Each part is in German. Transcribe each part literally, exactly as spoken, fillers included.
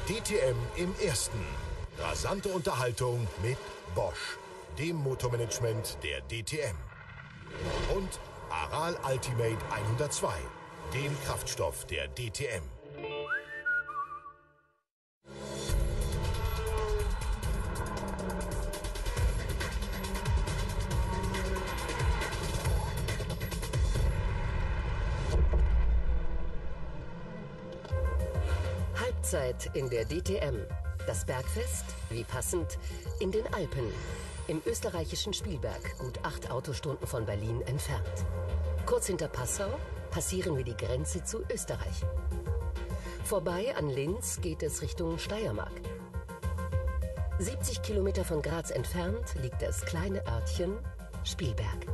D T M im ersten. Rasante Unterhaltung mit Bosch, dem Motormanagement der D T M. Und Aral Ultimate hundertzwei, dem Kraftstoff der D T M. Halbzeit in der D T M. Das Bergfest, wie passend, in den Alpen. Im österreichischen Spielberg, gut acht Autostunden von Berlin entfernt. Kurz hinter Passau passieren wir die Grenze zu Österreich. Vorbei an Linz geht es Richtung Steiermark. siebzig Kilometer von Graz entfernt liegt das kleine Örtchen Spielberg.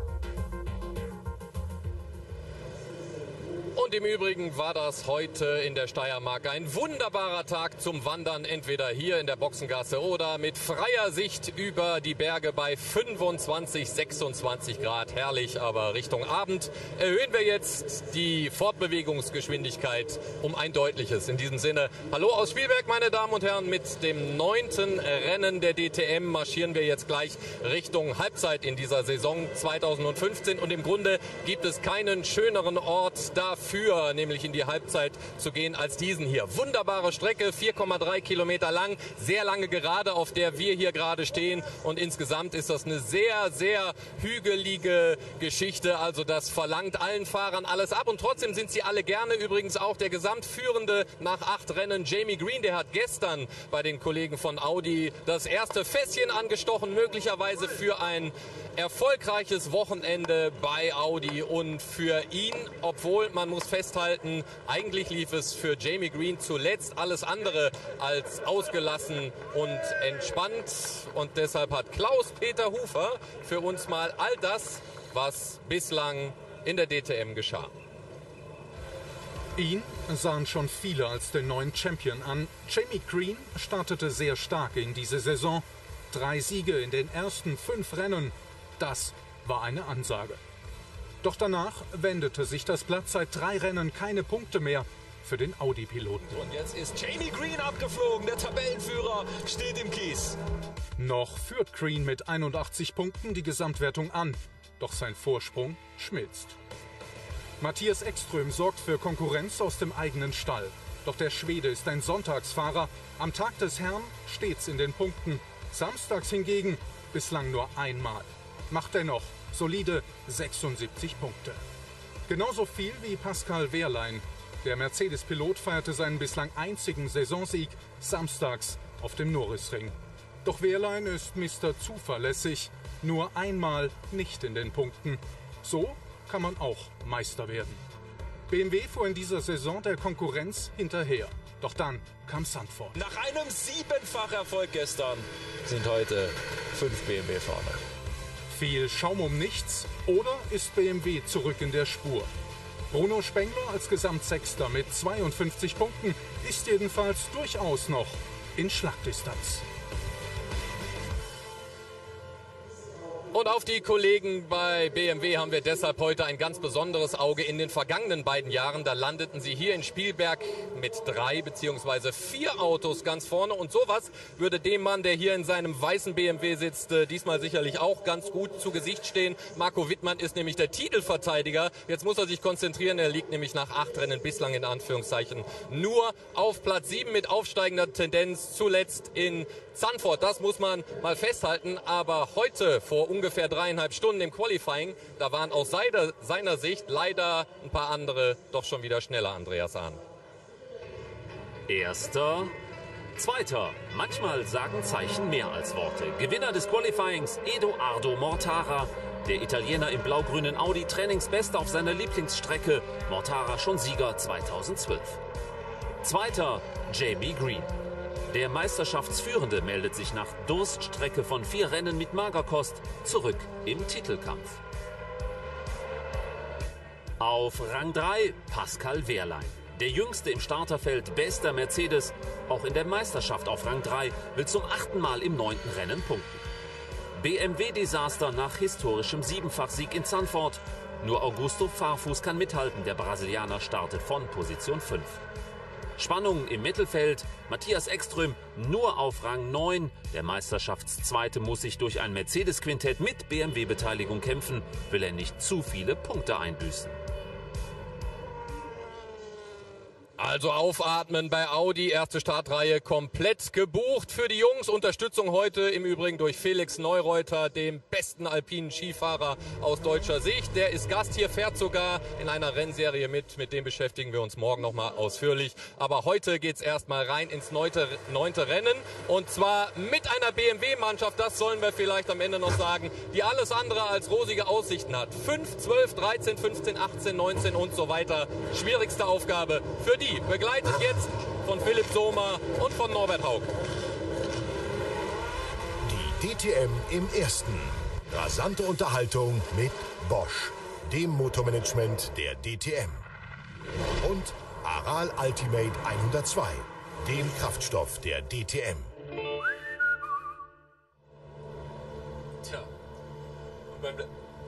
Und im Übrigen war das heute in der Steiermark ein wunderbarer Tag zum Wandern, entweder hier in der Boxengasse oder mit freier Sicht über die Berge bei fünfundzwanzig, sechsundzwanzig Grad. Herrlich, aber Richtung Abend erhöhen wir jetzt die Fortbewegungsgeschwindigkeit um ein deutliches. In diesem Sinne, hallo aus Spielberg, meine Damen und Herren, mit dem neunten Rennen der D T M marschieren wir jetzt gleich Richtung Halbzeit in dieser Saison zweitausendfünfzehn. Und im Grunde gibt es keinen schöneren Ort dafür, nämlich in die Halbzeit zu gehen, als diesen hier. Wunderbare Strecke, vier Komma drei Kilometer lang, sehr lange Gerade, auf der wir hier gerade stehen, und insgesamt ist das eine sehr, sehr hügelige Geschichte, also das verlangt allen Fahrern alles ab, und trotzdem sind sie alle gerne. Übrigens auch der Gesamtführende nach acht Rennen, Jamie Green, der hat gestern bei den Kollegen von Audi das erste Fässchen angestochen, möglicherweise für ein erfolgreiches Wochenende bei Audi, und für ihn, obwohl man muss festhalten, eigentlich lief es für Jamie Green zuletzt alles andere als ausgelassen und entspannt, und deshalb hat Klaus-Peter Hufer für uns mal all das, was bislang in der D T M geschah. Ihn sahen schon viele als den neuen Champion an. Jamie Green startete sehr stark in diese Saison. Drei Siege in den ersten fünf Rennen. Das war eine Ansage. Doch danach wendete sich das Blatt, seit drei Rennen keine Punkte mehr für den Audi-Piloten. Und jetzt ist Jamie Green abgeflogen, der Tabellenführer steht im Kies. Noch führt Green mit einundachtzig Punkten die Gesamtwertung an, doch sein Vorsprung schmilzt. Matthias Ekström sorgt für Konkurrenz aus dem eigenen Stall. Doch der Schwede ist ein Sonntagsfahrer, am Tag des Herrn stets in den Punkten. Samstags hingegen bislang nur einmal. Macht dennoch solide sechsundsiebzig Punkte. Genauso viel wie Pascal Wehrlein. Der Mercedes-Pilot feierte seinen bislang einzigen Saisonsieg samstags auf dem Norrisring. Doch Wehrlein ist Mister Zuverlässig, nur einmal nicht in den Punkten. So kann man auch Meister werden. B M W fuhr in dieser Saison der Konkurrenz hinterher. Doch dann kam Zandvoort. Nach einem Siebenfacherfolg gestern sind heute fünf B M W vorne. Viel Schaum um nichts, oder ist B M W zurück in der Spur? Bruno Spengler als Gesamtsechster mit zweiundfünfzig Punkten ist jedenfalls durchaus noch in Schlagdistanz. Und auf die Kollegen bei B M W haben wir deshalb heute ein ganz besonderes Auge. In den vergangenen beiden Jahren, da landeten sie hier in Spielberg mit drei bzw. vier Autos ganz vorne. Und sowas würde dem Mann, der hier in seinem weißen B M W sitzt, diesmal sicherlich auch ganz gut zu Gesicht stehen. Marco Wittmann ist nämlich der Titelverteidiger. Jetzt muss er sich konzentrieren. Er liegt nämlich nach acht Rennen bislang in Anführungszeichen nur auf Platz sieben mit aufsteigender Tendenz, zuletzt in Zandvoort. Das muss man mal festhalten. Aber heute vor ungefähr dreieinhalb Stunden im Qualifying, da waren aus seiner, seiner Sicht leider ein paar andere doch schon wieder schneller, Andreas Ahn. Erster, zweiter. Manchmal sagen Zeichen mehr als Worte. Gewinner des Qualifyings Edoardo Mortara. Der Italiener im blau-grünen Audi, Trainingsbester auf seiner Lieblingsstrecke. Mortara schon Sieger zweitausendzwölf. Zweiter, Jamie Green. Der Meisterschaftsführende meldet sich nach Durststrecke von vier Rennen mit Magerkost zurück im Titelkampf. Auf Rang drei Pascal Wehrlein. Der Jüngste im Starterfeld, bester Mercedes, auch in der Meisterschaft auf Rang drei, will zum achten Mal im neunten Rennen punkten. B M W-Desaster nach historischem Siebenfachsieg in Zandvoort. Nur Augusto Farfus kann mithalten, der Brasilianer startet von Position fünf. Spannung im Mittelfeld. Matthias Ekström nur auf Rang neun. Der Meisterschaftszweite muss sich durch ein Mercedes-Quintett mit B M W-Beteiligung kämpfen, will er nicht zu viele Punkte einbüßen. Also aufatmen bei Audi, erste Startreihe komplett gebucht für die Jungs. Unterstützung heute im Übrigen durch Felix Neureuter, dem besten alpinen Skifahrer aus deutscher Sicht. Der ist Gast hier, fährt sogar in einer Rennserie mit. Mit dem beschäftigen wir uns morgen nochmal ausführlich. Aber heute geht's erstmal rein ins neunte, neunte Rennen. Und zwar mit einer B M W-Mannschaft, das sollen wir vielleicht am Ende noch sagen, die alles andere als rosige Aussichten hat. fünf, zwölf, dreizehn, fünfzehn, achtzehn, neunzehn und so weiter. Schwierigste Aufgabe für die. Begleitet jetzt von Philipp Sohmer und von Norbert Haug. Die D T M im ersten. Rasante Unterhaltung mit Bosch, dem Motormanagement der D T M. Und Aral Ultimate hundertzwei, dem Kraftstoff der D T M. Tja. Und beim,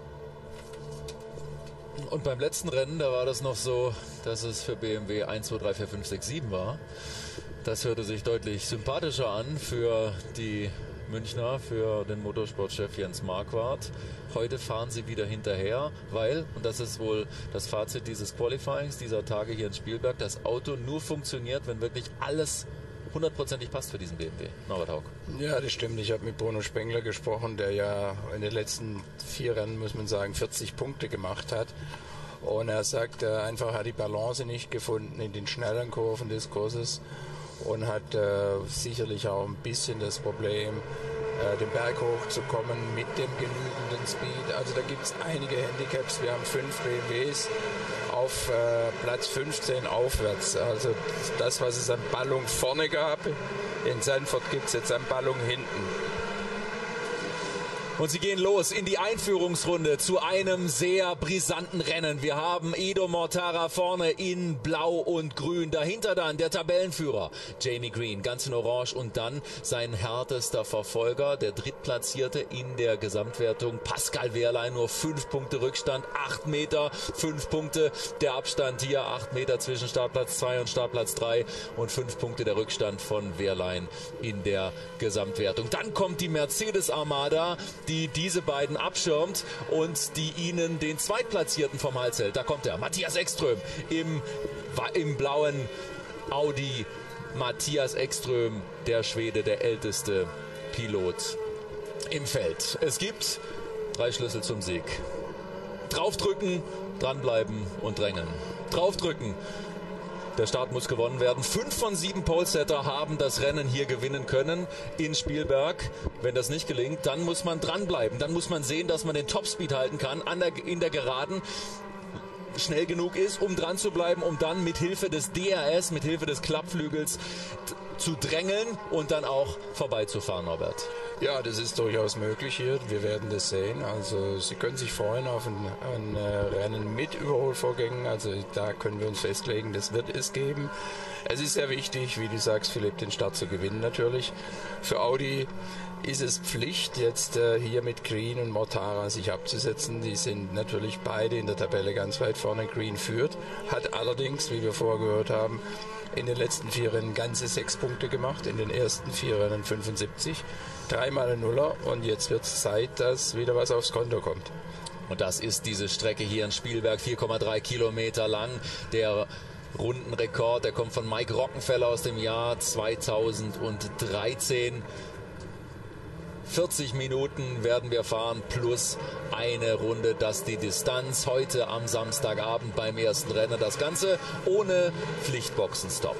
Und beim letzten Rennen, da war das noch so, dass es für B M W eins, zwei, drei, vier, fünf, sechs, sieben war. Das hörte sich deutlich sympathischer an für die Münchner, für den Motorsportchef Jens Marquardt. Heute fahren sie wieder hinterher, weil, und das ist wohl das Fazit dieses Qualifyings, dieser Tage hier in Spielberg, das Auto nur funktioniert, wenn wirklich alles hundertprozentig passt für diesen B M W. Norbert Haug. Ja, das stimmt. Ich habe mit Bruno Spengler gesprochen, der ja in den letzten vier Rennen, muss man sagen, vierzig Punkte gemacht hat. Und er sagt, er einfach hat die Balance nicht gefunden in den schnellen Kurven des Kurses und hat äh, sicherlich auch ein bisschen das Problem, äh, den Berg hochzukommen mit dem genügenden Speed. Also da gibt es einige Handicaps. Wir haben fünf B M Ws auf äh, Platz fünfzehn aufwärts. Also das, was es an Ballung vorne gab, in Sanford gibt es jetzt an Ballung hinten. Und sie gehen los in die Einführungsrunde zu einem sehr brisanten Rennen. Wir haben Edo Mortara vorne in Blau und Grün. Dahinter dann der Tabellenführer Jamie Green, ganz in Orange. Und dann sein härtester Verfolger, der Drittplatzierte in der Gesamtwertung, Pascal Wehrlein. Nur fünf Punkte Rückstand, acht Meter, fünf Punkte der Abstand hier. acht Meter zwischen Startplatz zwei und Startplatz drei und fünf Punkte der Rückstand von Wehrlein in der Gesamtwertung. Dann kommt die Mercedes Armada, die diese beiden abschirmt und die ihnen den Zweitplatzierten vom Hals hält. Da kommt er, Matthias Ekström im, im blauen Audi. Matthias Ekström, der Schwede, der älteste Pilot im Feld. Es gibt drei Schlüssel zum Sieg. Draufdrücken, dranbleiben und drängen. Draufdrücken. Der Start muss gewonnen werden. Fünf von sieben Polesetter haben das Rennen hier gewinnen können in Spielberg. Wenn das nicht gelingt, dann muss man dranbleiben. Dann muss man sehen, dass man den Topspeed halten kann an der, in der Geraden. Schnell genug ist, um dran zu bleiben, um dann mit Hilfe des D R S, mit Hilfe des Klappflügels zu drängeln und dann auch vorbeizufahren, Norbert. Ja, das ist durchaus möglich hier. Wir werden das sehen. Also Sie können sich freuen auf ein, ein Rennen mit Überholvorgängen. Also da können wir uns festlegen, das wird es geben. Es ist sehr wichtig, wie du sagst, Philipp, den Start zu gewinnen natürlich. Für Audi ist es Pflicht, jetzt äh, hier mit Green und Mortara sich abzusetzen. Die sind natürlich beide in der Tabelle ganz weit vorne. Green führt, hat allerdings, wie wir vorher gehört haben, in den letzten vier Rennen ganze sechs Punkte gemacht, in den ersten vier Rennen fünfundsiebzig, dreimal ein Nuller und jetzt wird es Zeit, dass wieder was aufs Konto kommt. Und das ist diese Strecke hier in Spielberg, vier Komma drei Kilometer lang. Der Rundenrekord, der kommt von Mike Rockenfeller aus dem Jahr zweitausenddreizehn. vierzig Minuten werden wir fahren plus eine Runde, das die Distanz heute am Samstagabend beim ersten Rennen. Das Ganze ohne Pflichtboxenstopp.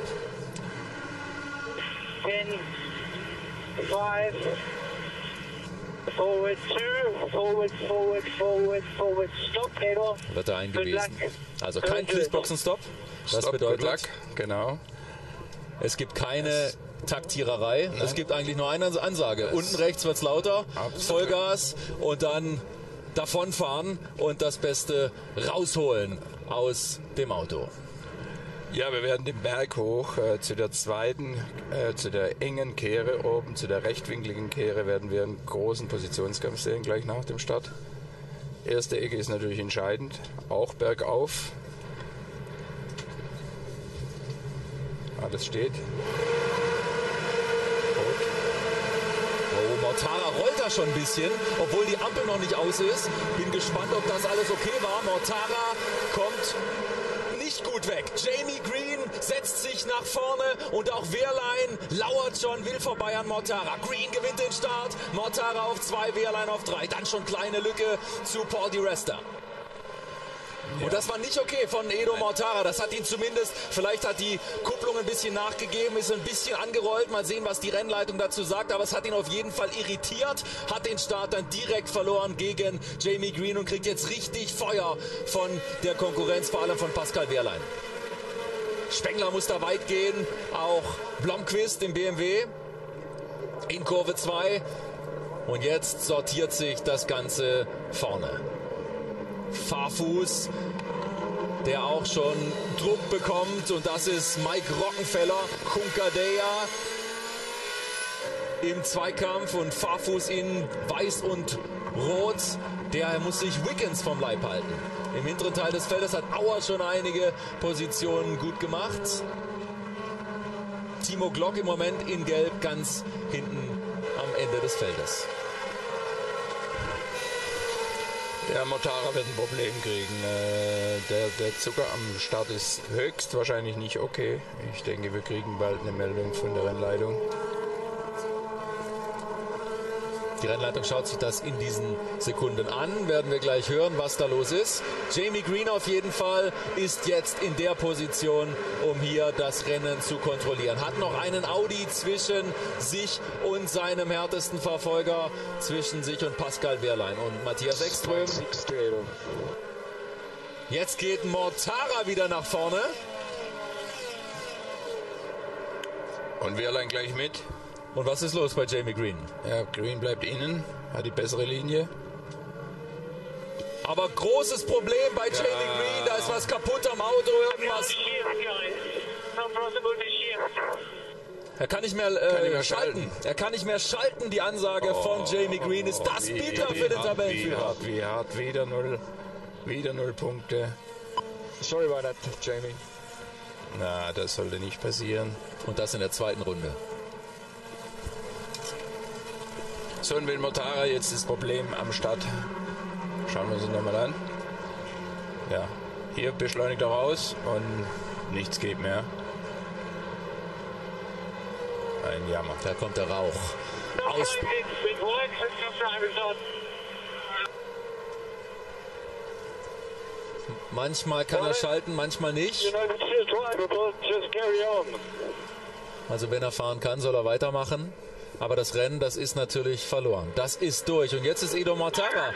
ten, five, forward two, forward, forward, forward, forward, stop, Pedal. Wird da eingewiesen. Also kein Pflichtboxenstopp. Das Stop, bedeutet, good luck. Genau. Es gibt keine Taktiererei. Nein. Es gibt eigentlich nur eine Ansage. Das Unten rechts wird es lauter, absolut. Vollgas und dann davonfahren und das Beste rausholen aus dem Auto. Ja, wir werden den Berg hoch äh, zu der zweiten, äh, zu der engen Kehre oben, zu der rechtwinkligen Kehre werden wir einen großen Positionskampf sehen, gleich nach dem Start. Erste Ecke ist natürlich entscheidend, auch bergauf. Alles steht. Oh, Mortara rollt da schon ein bisschen, obwohl die Ampel noch nicht aus ist. Bin gespannt, ob das alles okay war. Mortara kommt nicht gut weg. Jamie Green setzt sich nach vorne und auch Wehrlein lauert schon, will vorbei an Mortara. Green gewinnt den Start. Mortara auf zwei, Wehrlein auf drei. Dann schon kleine Lücke zu Paul di Resta. Ja. Und das war nicht okay von Edo Mortara. Das hat ihn zumindest, vielleicht hat die Kupplung ein bisschen nachgegeben, ist ein bisschen angerollt. Mal sehen, was die Rennleitung dazu sagt. Aber es hat ihn auf jeden Fall irritiert. Hat den Start dann direkt verloren gegen Jamie Green und kriegt jetzt richtig Feuer von der Konkurrenz, vor allem von Pascal Wehrlein. Spengler muss da weit gehen. Auch Blomqvist im B M W in Kurve zwei. Und jetzt sortiert sich das Ganze vorne. Farfus, der auch schon Druck bekommt, und das ist Mike Rockenfeller. Kunkadea im Zweikampf und Farfus in weiß und rot. Der muss sich Wiggins vom Leib halten. Im hinteren Teil des Feldes hat Auer schon einige Positionen gut gemacht. Timo Glock im Moment in Gelb ganz hinten am Ende des Feldes. Der Mortara wird ein Problem kriegen. Äh, der, der Zucker am Start ist höchstwahrscheinlich nicht okay. Ich denke, wir kriegen bald eine Meldung von der Rennleitung. Die Rennleitung schaut sich das in diesen Sekunden an. Werden wir gleich hören, was da los ist. Jamie Green auf jeden Fall ist jetzt in der Position, um hier das Rennen zu kontrollieren. Hat noch einen Audi zwischen sich und seinem härtesten Verfolger, zwischen sich und Pascal Wehrlein und Matthias Ekström. Jetzt geht Mortara wieder nach vorne. Und Wehrlein gleich mit. Und was ist los bei Jamie Green? Ja, Green bleibt innen, hat die bessere Linie. Aber großes Problem bei ja. Jamie Green, da ist was kaputt am Auto, irgendwas. Er kann nicht mehr, äh, kann nicht mehr schalten. schalten. Er kann nicht mehr schalten. Die Ansage oh, von Jamie Green ist das wie, bitter wie für den hart, Tabellenführer. Wie hart, wie hart, wieder null, wieder null Punkte. Sorry about that, Jamie. Na, das sollte nicht passieren. Und das in der zweiten Runde. So, und wenn Mortara jetzt das Problem am Start. Schauen wir uns das nochmal an. Ja, hier beschleunigt er raus und nichts geht mehr. Ein Jammer. Da kommt der Rauch. Aus. Manchmal kann er schalten, manchmal nicht. Also wenn er fahren kann, soll er weitermachen. Aber das Rennen, das ist natürlich verloren. Das ist durch. Und jetzt ist Edo Mortara.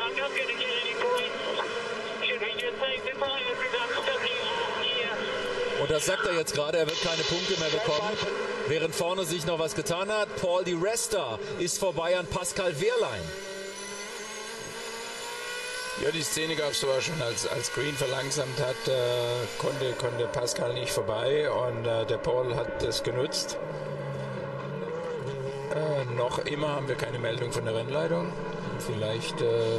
Und das sagt er jetzt gerade, er wird keine Punkte mehr bekommen. Während vorne sich noch was getan hat. Paul di Resta ist vorbei an Pascal Wehrlein. Ja, die Szene gab es sogar schon, als, als Green verlangsamt hat, äh, konnte, konnte Pascal nicht vorbei und äh, der Paul hat das genutzt. Äh, noch immer haben wir keine Meldung von der Rennleitung. Vielleicht. Äh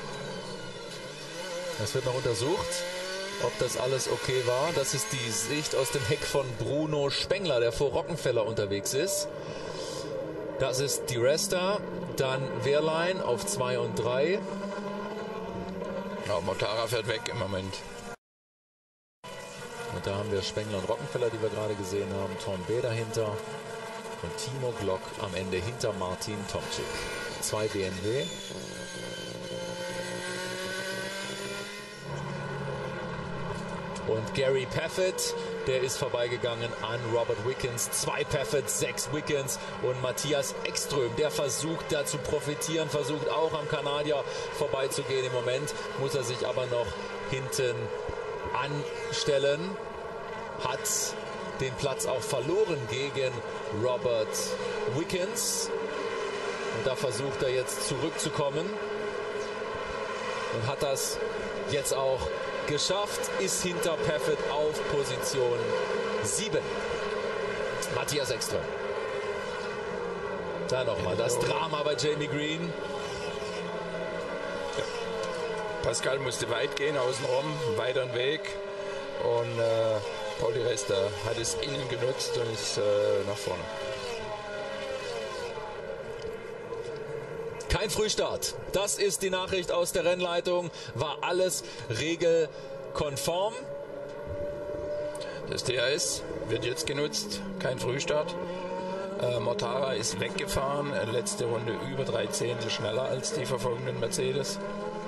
das wird noch untersucht, ob das alles okay war. Das ist die Sicht aus dem Heck von Bruno Spengler, der vor Rockenfeller unterwegs ist. Das ist di Resta, dann Wehrlein auf zwei und drei. Ja, Mortara fährt weg im Moment. Und da haben wir Spengler und Rockenfeller, die wir gerade gesehen haben. Tom B. dahinter. Und Timo Glock am Ende hinter Martin Tomczyk. Zwei B M W. Und Gary Paffett, der ist vorbeigegangen an Robert Wickens. Zwei Paffett, sechs Wickens. Und Matthias Ekström, der versucht da zu profitieren, versucht auch am Kanadier vorbeizugehen. Im Moment muss er sich aber noch hinten anstellen. Hat den Platz auch verloren gegen Robert Wickens. Und da versucht er jetzt zurückzukommen. Und hat das jetzt auch geschafft. Ist hinter Paffett auf Position sieben. Matthias Ekström. Da nochmal das Drama bei Jamie Green. Pascal musste weit gehen, außenrum, weiteren Weg. Und äh, Paul di Resta hat es innen genutzt und ist äh, nach vorne. Kein Frühstart. Das ist die Nachricht aus der Rennleitung. War alles regelkonform. Das D R S wird jetzt genutzt. Kein Frühstart. Äh, Mortara ist weggefahren. Letzte Runde über drei Zehntel schneller als die verfolgenden Mercedes.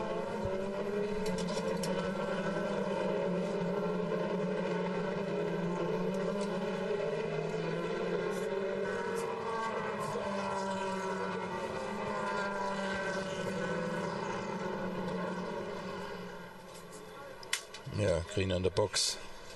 Ja, Green an der Box.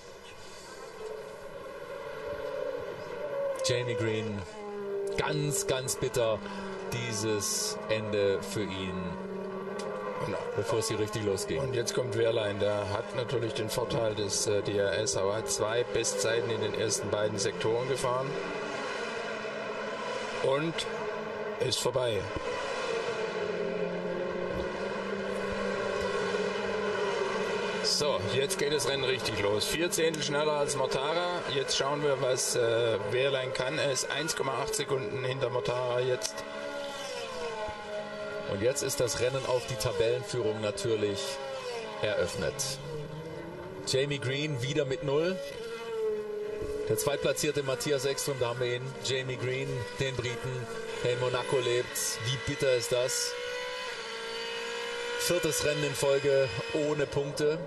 Jamie Green, ganz, ganz bitter dieses Ende für ihn, bevor es hier richtig losging. Und jetzt kommt Wehrlein, der hat natürlich den Vorteil des äh, D R S, aber hat zwei Bestzeiten in den ersten beiden Sektoren gefahren. Und ist vorbei. So, jetzt geht das Rennen richtig los. Vier Zehntel schneller als Mortara. Jetzt schauen wir, was äh, Wehrlein kann. Er ist eins Komma acht Sekunden hinter Mortara jetzt. Und jetzt ist das Rennen auf die Tabellenführung natürlich eröffnet. Jamie Green wieder mit null. Der zweitplatzierte Matthias Ekström, da haben wir ihn. Jamie Green, den Briten, der in Monaco lebt. Wie bitter ist das? Viertes Rennen in Folge ohne Punkte.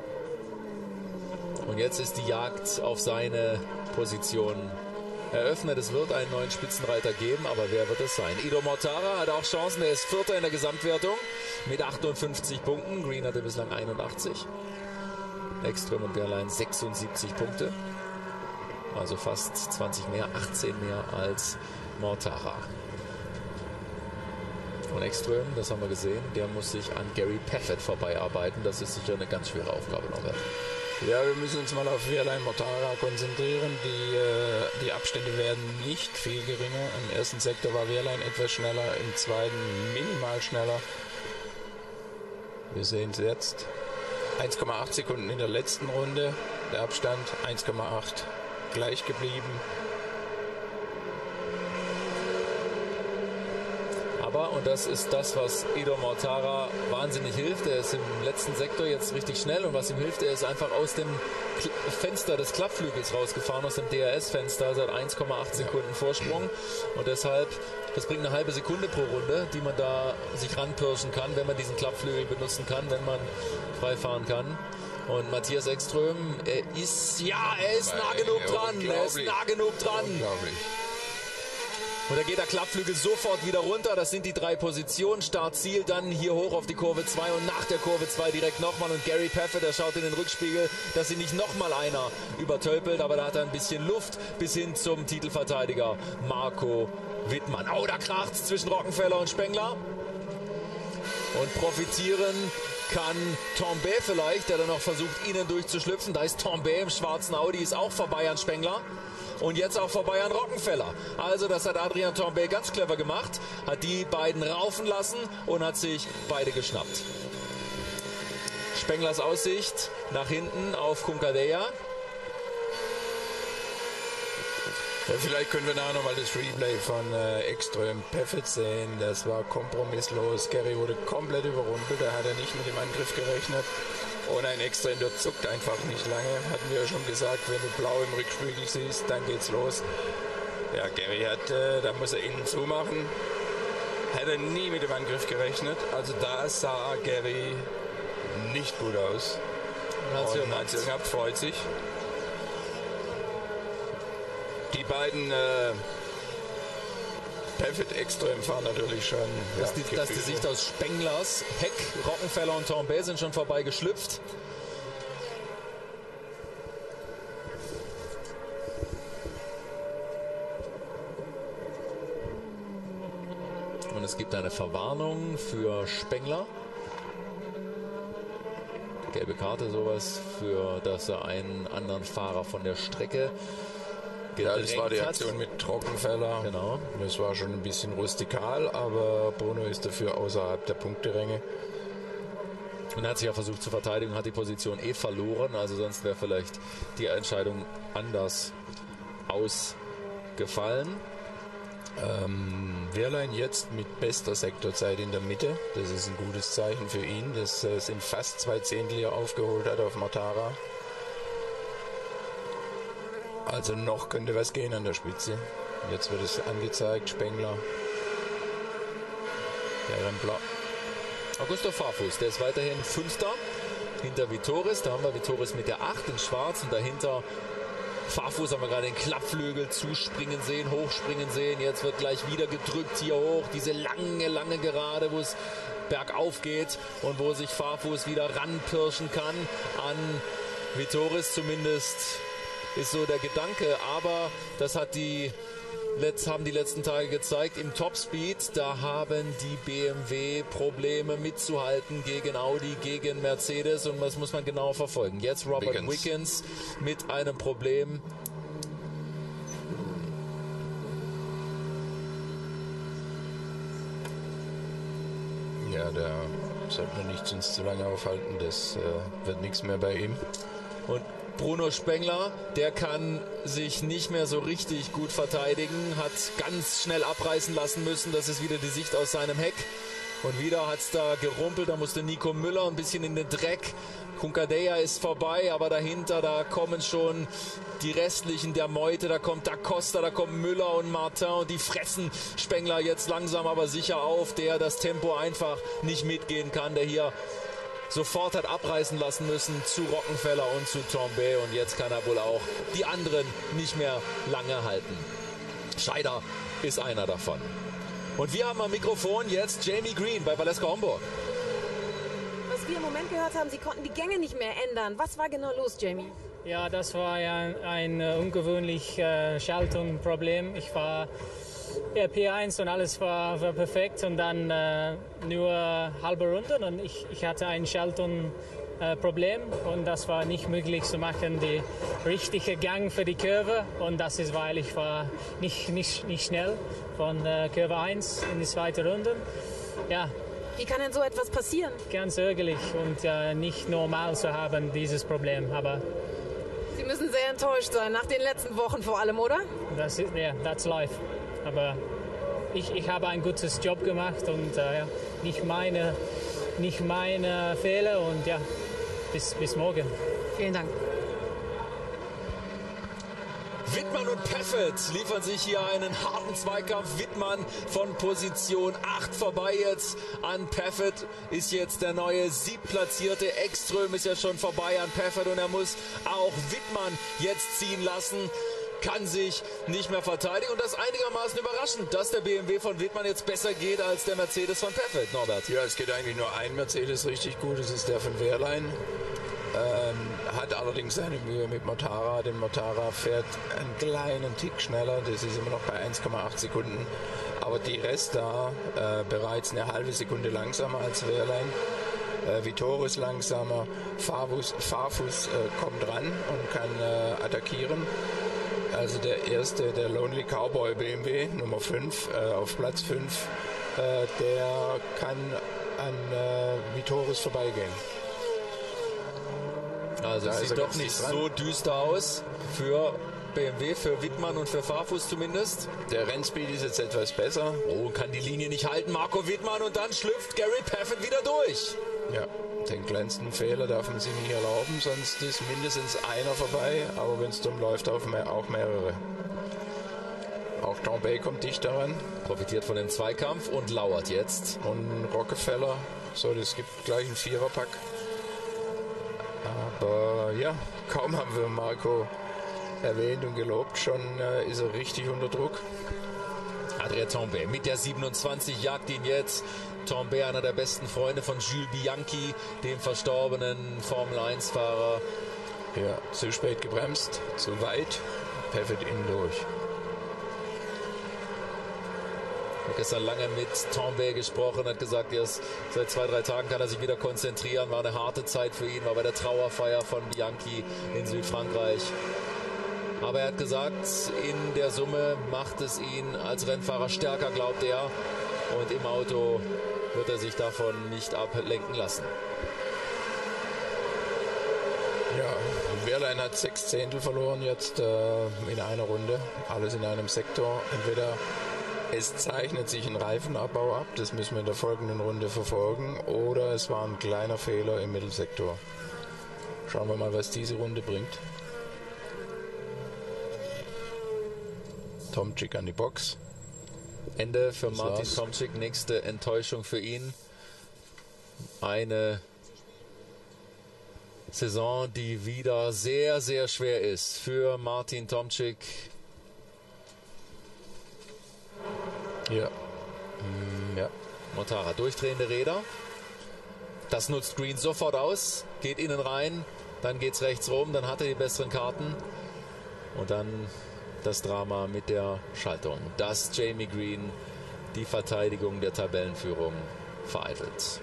Und jetzt ist die Jagd auf seine Position eröffnet. Es wird einen neuen Spitzenreiter geben, aber wer wird es sein? Ido Mortara hat auch Chancen. Er ist Vierter in der Gesamtwertung mit achtundfünfzig Punkten. Green hatte bislang einundachtzig. Ekström und Wehrlein sechsundsiebzig Punkte. Also fast zwanzig mehr, achtzehn mehr als Mortara. Und Ekström, das haben wir gesehen, der muss sich an Gary Paffett vorbeiarbeiten. Das ist sicher eine ganz schwere Aufgabe, Norbert. Ja, wir müssen uns mal auf Wehrlein Mortara konzentrieren. Die, äh, die Abstände werden nicht viel geringer. Im ersten Sektor war Wehrlein etwas schneller, im zweiten minimal schneller. Wir sehen es jetzt. eins Komma acht Sekunden in der letzten Runde. Der Abstand eins Komma acht gleich geblieben. Aber, und das ist das, was Ido Mortara wahnsinnig hilft, er ist im letzten Sektor jetzt richtig schnell und was ihm hilft, er ist einfach aus dem Fenster des Klappflügels rausgefahren, aus dem D R S-Fenster, also hat eins Komma acht Sekunden Vorsprung und deshalb, das bringt eine halbe Sekunde pro Runde, die man da sich ranpirschen kann, wenn man diesen Klappflügel benutzen kann, wenn man frei fahren kann. Und Matthias Ekström, er ist, ja, er ist nah genug dran, er ist nah genug dran. Unglaublich. Und da geht der Klappflügel sofort wieder runter. Das sind die drei Positionen. Start, Ziel, dann hier hoch auf die Kurve zwei und nach der Kurve zwei direkt nochmal. Und Gary Paffett, der schaut in den Rückspiegel, dass ihn nicht nochmal einer übertölpelt. Aber da hat er ein bisschen Luft bis hin zum Titelverteidiger Marco Wittmann. Oh, da kracht's zwischen Rockenfeller und Spengler. Und profitieren kann Tambay vielleicht, der dann noch versucht, ihnen durchzuschlüpfen. Da ist Tambay im schwarzen Audi, ist auch vorbei an Spengler. Und jetzt auch vorbei an Rockenfeller. Also das hat Adrian Tambay ganz clever gemacht. Hat die beiden raufen lassen und hat sich beide geschnappt. Spenglers Aussicht nach hinten auf Kunkadea. Ja, vielleicht können wir nachher nochmal das Replay von äh, Ekström Paffett sehen. Das war kompromisslos. Gary wurde komplett überrumpelt. Da hat er nicht mit dem Angriff gerechnet. Und ein Ekström, der zuckt einfach nicht lange. Hatten wir ja schon gesagt, wenn du blau im Rückspiegel siehst, dann geht's los. Ja, Gary hat, äh, da muss er innen zumachen. Hat er nie mit dem Angriff gerechnet. Also da sah Gary nicht gut aus. Und Hans Jüngert freut sich. Die beiden äh, Paffett Ekström fahren natürlich schon. Das, ja, die, das die Sicht aus Spenglers. Heck, Rockenfeller und Tambay sind schon vorbei geschlüpft. Und es gibt eine Verwarnung für Spengler. Gelbe Karte, sowas, für dass er einen anderen Fahrer von der Strecke Ja, das war die Aktion mit Trockenfeller. Genau. Das war schon ein bisschen rustikal, aber Bruno ist dafür außerhalb der Punkteränge. Und er hat sich ja versucht zu verteidigen, hat die Position eh verloren. Also sonst wäre vielleicht die Entscheidung anders ausgefallen. Ähm, Wehrlein jetzt mit bester Sektorzeit in der Mitte. Das ist ein gutes Zeichen für ihn. Das äh, sind fast zwei Zehntel, die er aufgeholt hat auf Mortara. Also noch könnte was gehen an der Spitze. Jetzt wird es angezeigt. Spengler. Der Rempler. Augusto Farfus, der ist weiterhin Fünfter hinter Vitoris. Da haben wir Vitoris mit der acht in Schwarz und dahinter Farfus haben wir gerade den Klappflügel zuspringen sehen, hochspringen sehen. Jetzt wird gleich wieder gedrückt hier hoch. Diese lange, lange Gerade, wo es bergauf geht und wo sich Farfus wieder ranpirschen kann an Vitoris. Zumindest ist so der Gedanke. Aber das hat die, letzt, haben die letzten Tage gezeigt. Im Topspeed, da haben die B M W Probleme mitzuhalten gegen Audi, gegen Mercedes. Und das muss man genau verfolgen. Jetzt Robert Wickens, Wickens mit einem Problem. Ja, der sollte man nicht uns zu lange aufhalten. Das äh, wird nichts mehr bei ihm. Und Bruno Spengler, der kann sich nicht mehr so richtig gut verteidigen, hat ganz schnell abreißen lassen müssen. Das ist wieder die Sicht aus seinem Heck. Und wieder hat es da gerumpelt, da musste Nico Müller ein bisschen in den Dreck. Kunkadeya ist vorbei, aber dahinter, da kommen schon die restlichen der Meute. Da kommt Da Costa, da kommen Müller und Martin und die fressen Spengler jetzt langsam aber sicher auf, der das Tempo einfach nicht mitgehen kann, der hier sofort hat abreißen lassen müssen zu Rockenfeller und zu Tambay. Und jetzt kann er wohl auch die anderen nicht mehr lange halten. Scheider ist einer davon. Und wir haben am Mikrofon jetzt Jamie Green bei Valeska Homburg. Was wir im Moment gehört haben, Sie konnten die Gänge nicht mehr ändern. Was war genau los, Jamie? Ja, das war ja ein, ein äh, ungewöhnliches äh, Schaltungsproblem. Ich war ja, P eins und alles war, war perfekt und dann äh, nur halbe Runde und ich, ich hatte ein Schaltungsproblem äh, und das war nicht möglich zu machen, die richtige Gang für die Kurve und das ist, weil ich war nicht, nicht, nicht schnell von äh, Kurve eins in die zweite Runde. Ja. Wie kann denn so etwas passieren? Ganz ärgerlich und äh, nicht normal zu haben, dieses Problem, aber Sie müssen sehr enttäuscht sein, nach den letzten Wochen vor allem, oder? Das ist, ja, that's life. Aber ich, ich habe ein gutes Job gemacht und äh, ja, nicht meine, nicht meine Fehler und ja, bis, bis morgen. Vielen Dank. Wittmann und Paffett liefern sich hier einen harten Zweikampf. Wittmann von Position acht vorbei jetzt an Paffett. Ist jetzt der neue siebtplatzierte. Ekström ist ja schon vorbei an Paffett und er muss auch Wittmann jetzt ziehen lassen. Kann sich nicht mehr verteidigen und das einigermaßen überraschend, dass der B M W von Wittmann jetzt besser geht als der Mercedes von Paffett, Norbert. Ja, es geht eigentlich nur ein Mercedes richtig gut, das ist der von Wehrlein. Ähm, hat allerdings seine Mühe mit Mortara, denn Mortara fährt einen kleinen Tick schneller, das ist immer noch bei eins Komma acht Sekunden, aber die Rest da äh, bereits eine halbe Sekunde langsamer als Wehrlein. Äh, Vitoris langsamer, Farfus, Farfus äh, kommt ran und kann äh, attackieren. Also der erste, der Lonely Cowboy B M W, Nummer fünf, äh, auf Platz fünf, äh, der kann an äh, Vitoris vorbeigehen. Also es sieht doch nicht so düster aus für B M W, für Wittmann und für Farfus zumindest. Der Rennspeed ist jetzt etwas besser. Oh, kann die Linie nicht halten, Marco Wittmann, und dann schlüpft Gary Paffett wieder durch. Ja, den kleinsten Fehler darf man sich nicht erlauben, sonst ist mindestens einer vorbei, aber wenn es dumm läuft, auch mehrere. Auch Tambay kommt dicht daran. Profitiert von dem Zweikampf und lauert jetzt. Und Rockefeller, so, das gibt gleich einen Viererpack. Aber ja, kaum haben wir Marco erwähnt und gelobt, schon äh, ist er richtig unter Druck. Adrien Tambay mit der siebenundzwanzig jagt ihn jetzt. Tambay, einer der besten Freunde von Jules Bianchi, dem verstorbenen Formel eins Fahrer. Ja, zu spät gebremst, zu weit, Paffett innen durch. Ich habe gestern lange mit Tambay gesprochen, hat gesagt, erst seit zwei, drei Tagen kann er sich wieder konzentrieren. War eine harte Zeit für ihn, war bei der Trauerfeier von Bianchi in Südfrankreich. Aber er hat gesagt, in der Summe macht es ihn als Rennfahrer stärker, glaubt er. Und im Auto wird er sich davon nicht ablenken lassen. Ja, Wehrlein hat sechs Zehntel verloren jetzt äh, in einer Runde. Alles in einem Sektor. Entweder es zeichnet sich ein Reifenabbau ab, das müssen wir in der folgenden Runde verfolgen, oder es war ein kleiner Fehler im Mittelsektor. Schauen wir mal, was diese Runde bringt. Tomczyk an die Box. Ende für Das Martin war's. Tomczyk, nächste Enttäuschung für ihn. Eine Saison, die wieder sehr, sehr schwer ist für Martin Tomczyk. Ja. Mm, ja. Mortara, durchdrehende Räder. Das nutzt Green sofort aus, geht innen rein, dann geht's rechts rum, dann hat er die besseren Karten. Und dann das Drama mit der Schaltung, dass Jamie Green die Verteidigung der Tabellenführung vereitelt.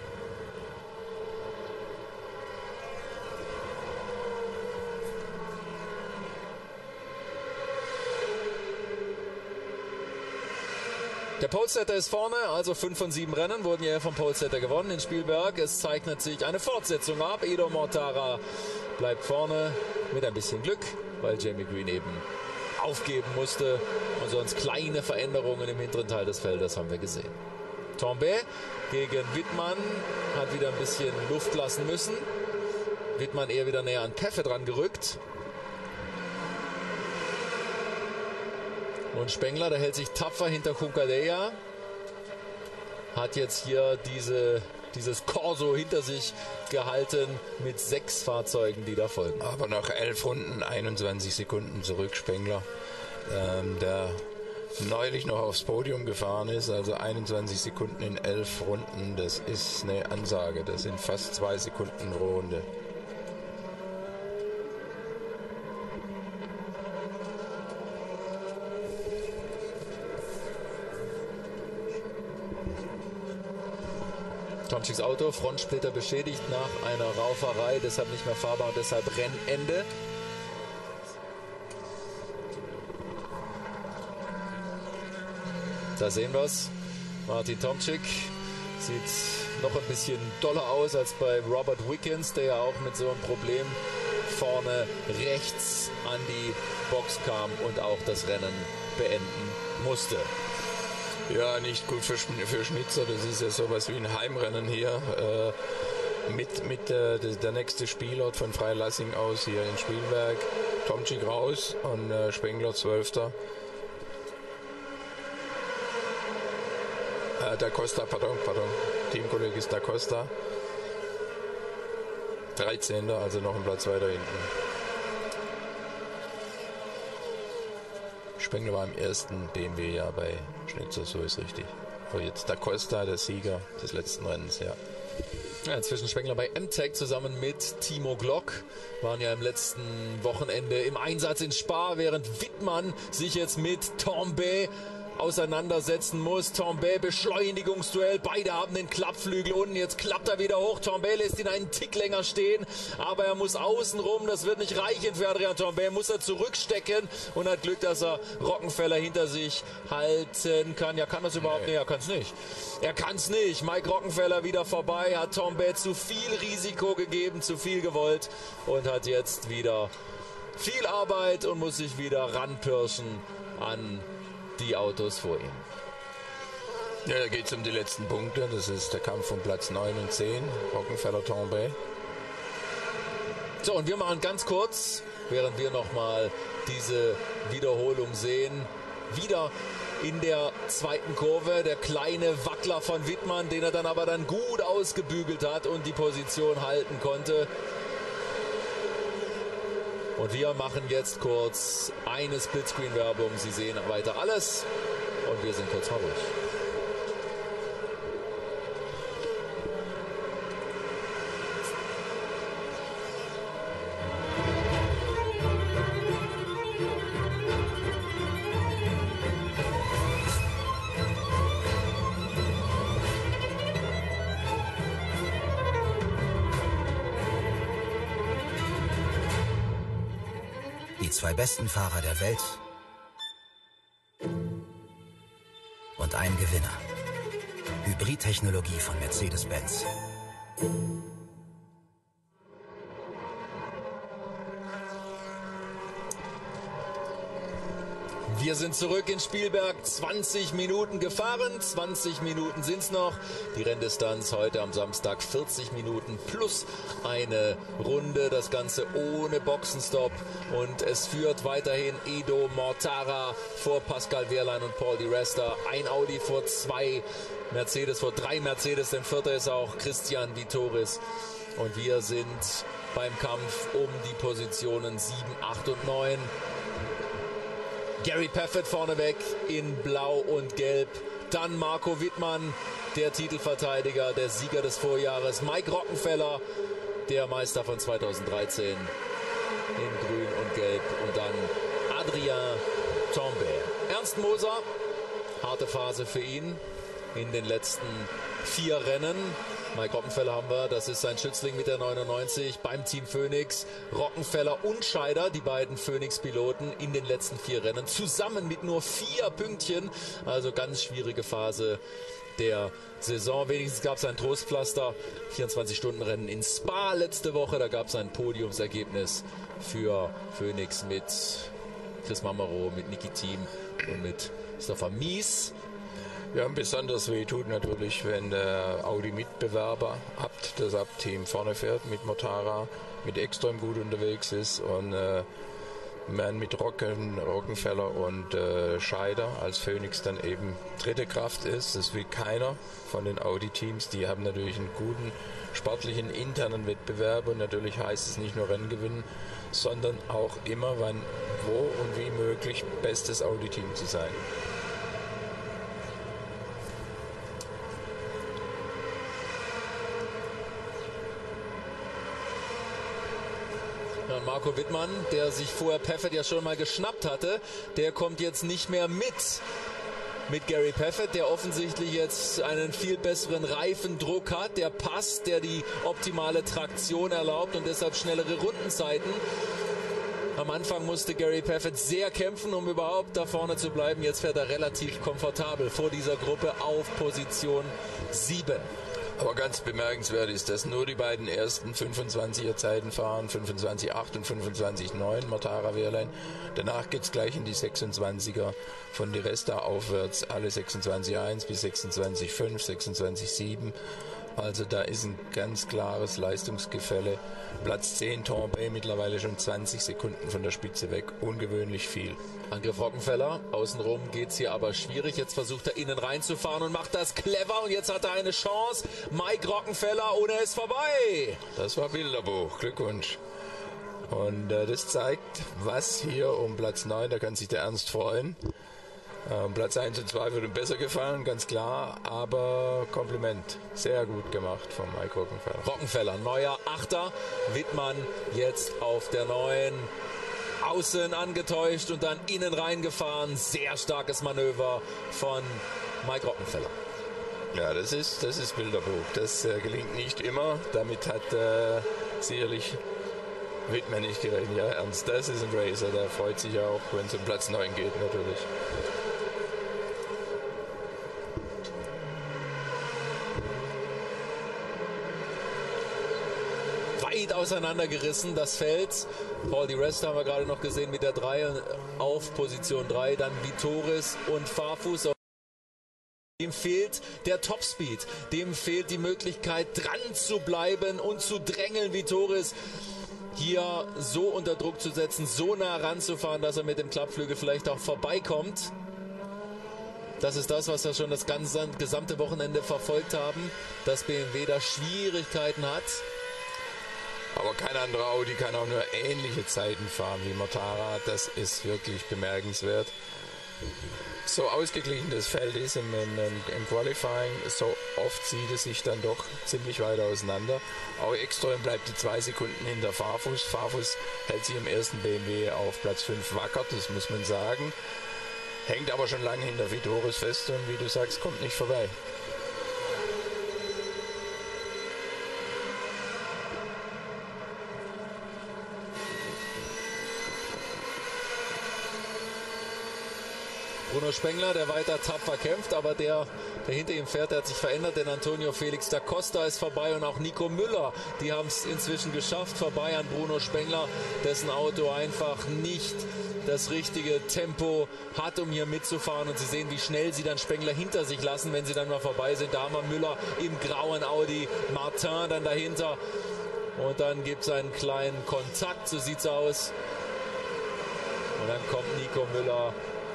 Der Polesetter ist vorne, also fünf von sieben Rennen wurden ja vom Polesetter gewonnen in Spielberg. Es zeichnet sich eine Fortsetzung ab. Edo Mortara bleibt vorne mit ein bisschen Glück, weil Jamie Green eben aufgeben musste. Und sonst kleine Veränderungen im hinteren Teil des Feldes haben wir gesehen. Tombe gegen Wittmann hat wieder ein bisschen Luft lassen müssen. Wittmann eher wieder näher an Peffe dran gerückt. Und Spengler, der hält sich tapfer hinter Kunkadea. Hat jetzt hier diese, dieses Corso hinter sich gehalten mit sechs Fahrzeugen, die da folgen. Aber nach elf Runden, einundzwanzig Sekunden zurück, Spengler, ähm, der neulich noch aufs Podium gefahren ist. Also einundzwanzig Sekunden in elf Runden, das ist eine Ansage. Das sind fast zwei Sekunden pro Runde. Tomczyks Auto, Frontsplitter beschädigt nach einer Rauferei, deshalb nicht mehr fahrbar und deshalb Rennende. Da sehen wir es. Martin Tomczyk sieht noch ein bisschen doller aus als bei Robert Wickens, der ja auch mit so einem Problem vorne rechts an die Box kam und auch das Rennen beenden musste. Ja, nicht gut für, für Schnitzer. Das ist ja sowas wie ein Heimrennen hier. Äh, mit mit äh, der nächste Spielort von Freilassing aus hier in Spielberg. Tomczyk raus und äh, Spengler Zwölfter. Äh, Da Costa, pardon, pardon. Teamkollege ist Da Costa. dreizehnter, also noch ein Platz weiter hinten. Spengler war im ersten B M W ja bei Schnitzer, so ist richtig. Aber jetzt Da Costa, der Sieger des letzten Rennens, ja. Ja, inzwischen Spengler bei M T E C zusammen mit Timo Glock waren ja im letzten Wochenende im Einsatz in Spa, während Wittmann sich jetzt mit Tombe auseinandersetzen muss. Tombe, Beschleunigungsduell, beide haben den Klappflügel unten, jetzt klappt er wieder hoch. Tombe lässt ihn einen Tick länger stehen, aber er muss außen rum, das wird nicht reichen für Adrian Tombe, muss er zurückstecken und hat Glück, dass er Rockenfeller hinter sich halten kann. Ja, kann das überhaupt nee. nicht? Er kann es nicht. Er kann es nicht. Mike Rockenfeller wieder vorbei, hat Tombe zu viel Risiko gegeben, zu viel gewollt und hat jetzt wieder viel Arbeit und muss sich wieder ranpirschen an die Autos vor ihm. Ja, da geht es um die letzten Punkte. Das ist der Kampf um Platz neun und zehn. Rockenfeller, Tombe. So, und wir machen ganz kurz, während wir nochmal diese Wiederholung sehen, wieder in der zweiten Kurve der kleine Wackler von Wittmann, den er dann aber dann gut ausgebügelt hat und die Position halten konnte. Und wir machen jetzt kurz eine Splitscreen-Werbung. Sie sehen weiter alles und wir sind kurz mal ruhig. Die zwei besten Fahrer der Welt und ein Gewinner. Hybridtechnologie von Mercedes-Benz. Wir sind zurück in Spielberg, zwanzig Minuten gefahren, zwanzig Minuten sind es noch. Die Renndistanz heute am Samstag vierzig Minuten plus eine Runde, das Ganze ohne Boxenstopp. Und es führt weiterhin Edo Mortara vor Pascal Wehrlein und Paul Di Resta. Ein Audi vor zwei Mercedes, vor drei Mercedes, denn vierter ist auch Christian Vitoris. Und wir sind beim Kampf um die Positionen sieben, acht und neun. Gary Paffett vorneweg in Blau und Gelb. Dann Marco Wittmann, der Titelverteidiger, der Sieger des Vorjahres. Mike Rockenfeller, der Meister von zweitausenddreizehn in Grün und Gelb. Und dann Adrien Tambay. Ernst Moser, harte Phase für ihn in den letzten vier Rennen. Mike Rockenfeller haben wir, das ist sein Schützling mit der neunundneunzig beim Team Phoenix. Rockenfeller und Scheider, die beiden Phoenix-Piloten in den letzten vier Rennen, zusammen mit nur vier Pünktchen. Also ganz schwierige Phase der Saison. Wenigstens gab es ein Trostpflaster. vierundzwanzig-Stunden-Rennen in Spa letzte Woche. Da gab es ein Podiumsergebnis für Phoenix mit Chris Mamero, mit Niki Thiem und mit Christopher Mies. Ja, besonders weh tut natürlich, wenn der Audi-Mitbewerber Abt, das Abt-Team vorne fährt, mit Mortara, mit Ekström gut unterwegs ist und äh, man mit Rocken, Rockenfeller und äh, Scheider als Phoenix dann eben dritte Kraft ist. Das will keiner von den Audi-Teams. Die haben natürlich einen guten sportlichen internen Wettbewerb und natürlich heißt es nicht nur Rennen gewinnen, sondern auch immer, wann, wo und wie möglich bestes Audi-Team zu sein. Marco Wittmann, der sich vorher Paffett ja schon mal geschnappt hatte, der kommt jetzt nicht mehr mit. Mit Gary Paffett, der offensichtlich jetzt einen viel besseren Reifendruck hat, der passt, der die optimale Traktion erlaubt und deshalb schnellere Rundenzeiten. Am Anfang musste Gary Paffett sehr kämpfen, um überhaupt da vorne zu bleiben. Jetzt fährt er relativ komfortabel vor dieser Gruppe auf Position sieben. Aber ganz bemerkenswert ist, dass nur die beiden ersten fünfundzwanziger Zeiten fahren, fünfundzwanzig acht und fünfundzwanzig neun, Mortara Wehrlein. Danach geht es gleich in die sechsundzwanziger von Di Resta aufwärts, alle sechsundzwanzig eins bis sechsundzwanzig fünf, sechsundzwanzig sieben. Also da ist ein ganz klares Leistungsgefälle. Platz zehn, Tambay, mittlerweile schon zwanzig Sekunden von der Spitze weg. Ungewöhnlich viel. Angriff Rockenfeller. Außenrum geht es hier aber schwierig. Jetzt versucht er innen reinzufahren und macht das clever. Und jetzt hat er eine Chance. Mike Rockenfeller und er ist vorbei. Das war Bilderbuch. Glückwunsch. Und äh, das zeigt, was hier um Platz neun, da kann sich der Ernst freuen. Ähm, Platz eins und zwei würde ihm besser gefallen, ganz klar, aber Kompliment. Sehr gut gemacht von Mike Rockenfeller. Rockenfeller, neuer Achter. Wittmann jetzt auf der neuen. Außen angetäuscht und dann innen reingefahren. Sehr starkes Manöver von Mike Rockenfeller. Ja, das ist, das ist Bilderbuch. Das äh, gelingt nicht immer. Damit hat äh, sicherlich Wittmann nicht gerechnet. Ja, Ernst, das ist ein Racer. Der freut sich auch, wenn es um Platz neun geht, natürlich. Weit auseinandergerissen, das Feld. Paul Di Resta haben wir gerade noch gesehen mit der drei auf Position drei. Dann Vitoris und Farfus. Dem fehlt der Topspeed. Dem fehlt die Möglichkeit, dran zu bleiben und zu drängeln. Vitoris hier so unter Druck zu setzen, so nah ranzufahren, dass er mit dem Klappflügel vielleicht auch vorbeikommt. Das ist das, was wir schon das ganze, gesamte Wochenende verfolgt haben, dass B M W da Schwierigkeiten hat. Aber kein anderer Audi kann auch nur ähnliche Zeiten fahren wie Mortara. Das ist wirklich bemerkenswert. So ausgeglichen das Feld ist im, im, im Qualifying, so oft zieht es sich dann doch ziemlich weit auseinander. Auch Ekström bleibt die zwei Sekunden hinter Farfus. Farfus hält sich im ersten B M W auf Platz fünf wacker, das muss man sagen. Hängt aber schon lange hinter Vitoris fest und wie du sagst, kommt nicht vorbei. Bruno Spengler, der weiter tapfer kämpft, aber der, der hinter ihm fährt, der hat sich verändert, denn Antonio Felix da Costa ist vorbei und auch Nico Müller, die haben es inzwischen geschafft, vorbei an Bruno Spengler, dessen Auto einfach nicht das richtige Tempo hat, um hier mitzufahren. Und Sie sehen, wie schnell sie dann Spengler hinter sich lassen, wenn sie dann mal vorbei sind. Da haben wir Müller im grauen Audi, Martin dann dahinter. Und dann gibt es einen kleinen Kontakt, so sieht es aus. Und dann kommt Nico Müller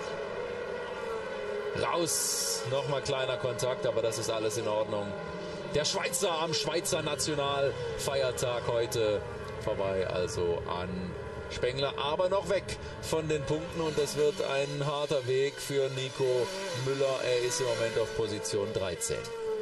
raus. Nochmal kleiner Kontakt, aber das ist alles in Ordnung. Der Schweizer am Schweizer Nationalfeiertag heute vorbei, also an Spengler, aber noch weg von den Punkten. Und das wird ein harter Weg für Nico Müller. Er ist im Moment auf Position dreizehn.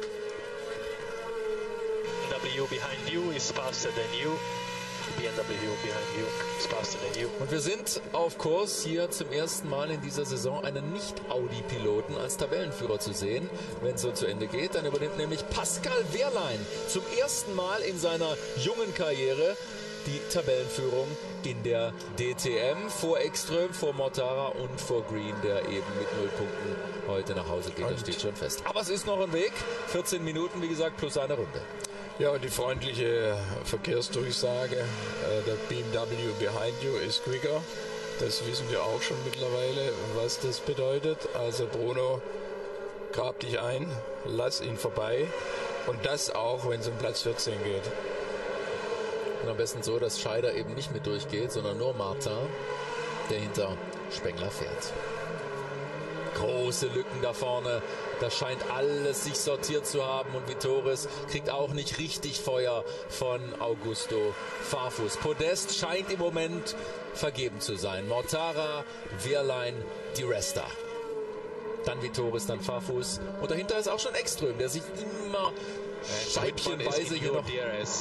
B M W behind you is faster than you. B M W behind you is faster than you. Und wir sind auf Kurs, hier zum ersten Mal in dieser Saison einen Nicht-Audi-Piloten als Tabellenführer zu sehen. Wenn es so zu Ende geht, dann übernimmt nämlich Pascal Wehrlein zum ersten Mal in seiner jungen Karriere die Tabellenführung in der D T M vor Ekström, vor Mortara und vor Green, der eben mit null Punkten heute nach Hause geht. Das steht schon fest. Aber es ist noch ein Weg. vierzehn Minuten, wie gesagt, plus eine Runde. Ja, und die freundliche Verkehrsdurchsage, äh, der B M W behind you is quicker. Das wissen wir auch schon mittlerweile, was das bedeutet. Also Bruno, grab dich ein, lass ihn vorbei. Und das auch, wenn es um Platz vierzehn geht. Und am besten so, dass Scheider eben nicht mit durchgeht, sondern nur Martin, der hinter Spengler fährt. Große Lücken da vorne. Das scheint alles sich sortiert zu haben. Und Vitoris kriegt auch nicht richtig Feuer von Augusto Farfus. Podest scheint im Moment vergeben zu sein. Mortara, Wehrlein, Di Resta. Dann Vitoris, dann Farfus. Und dahinter ist auch schon Ekström, der sich immer scheibchenweise hier noch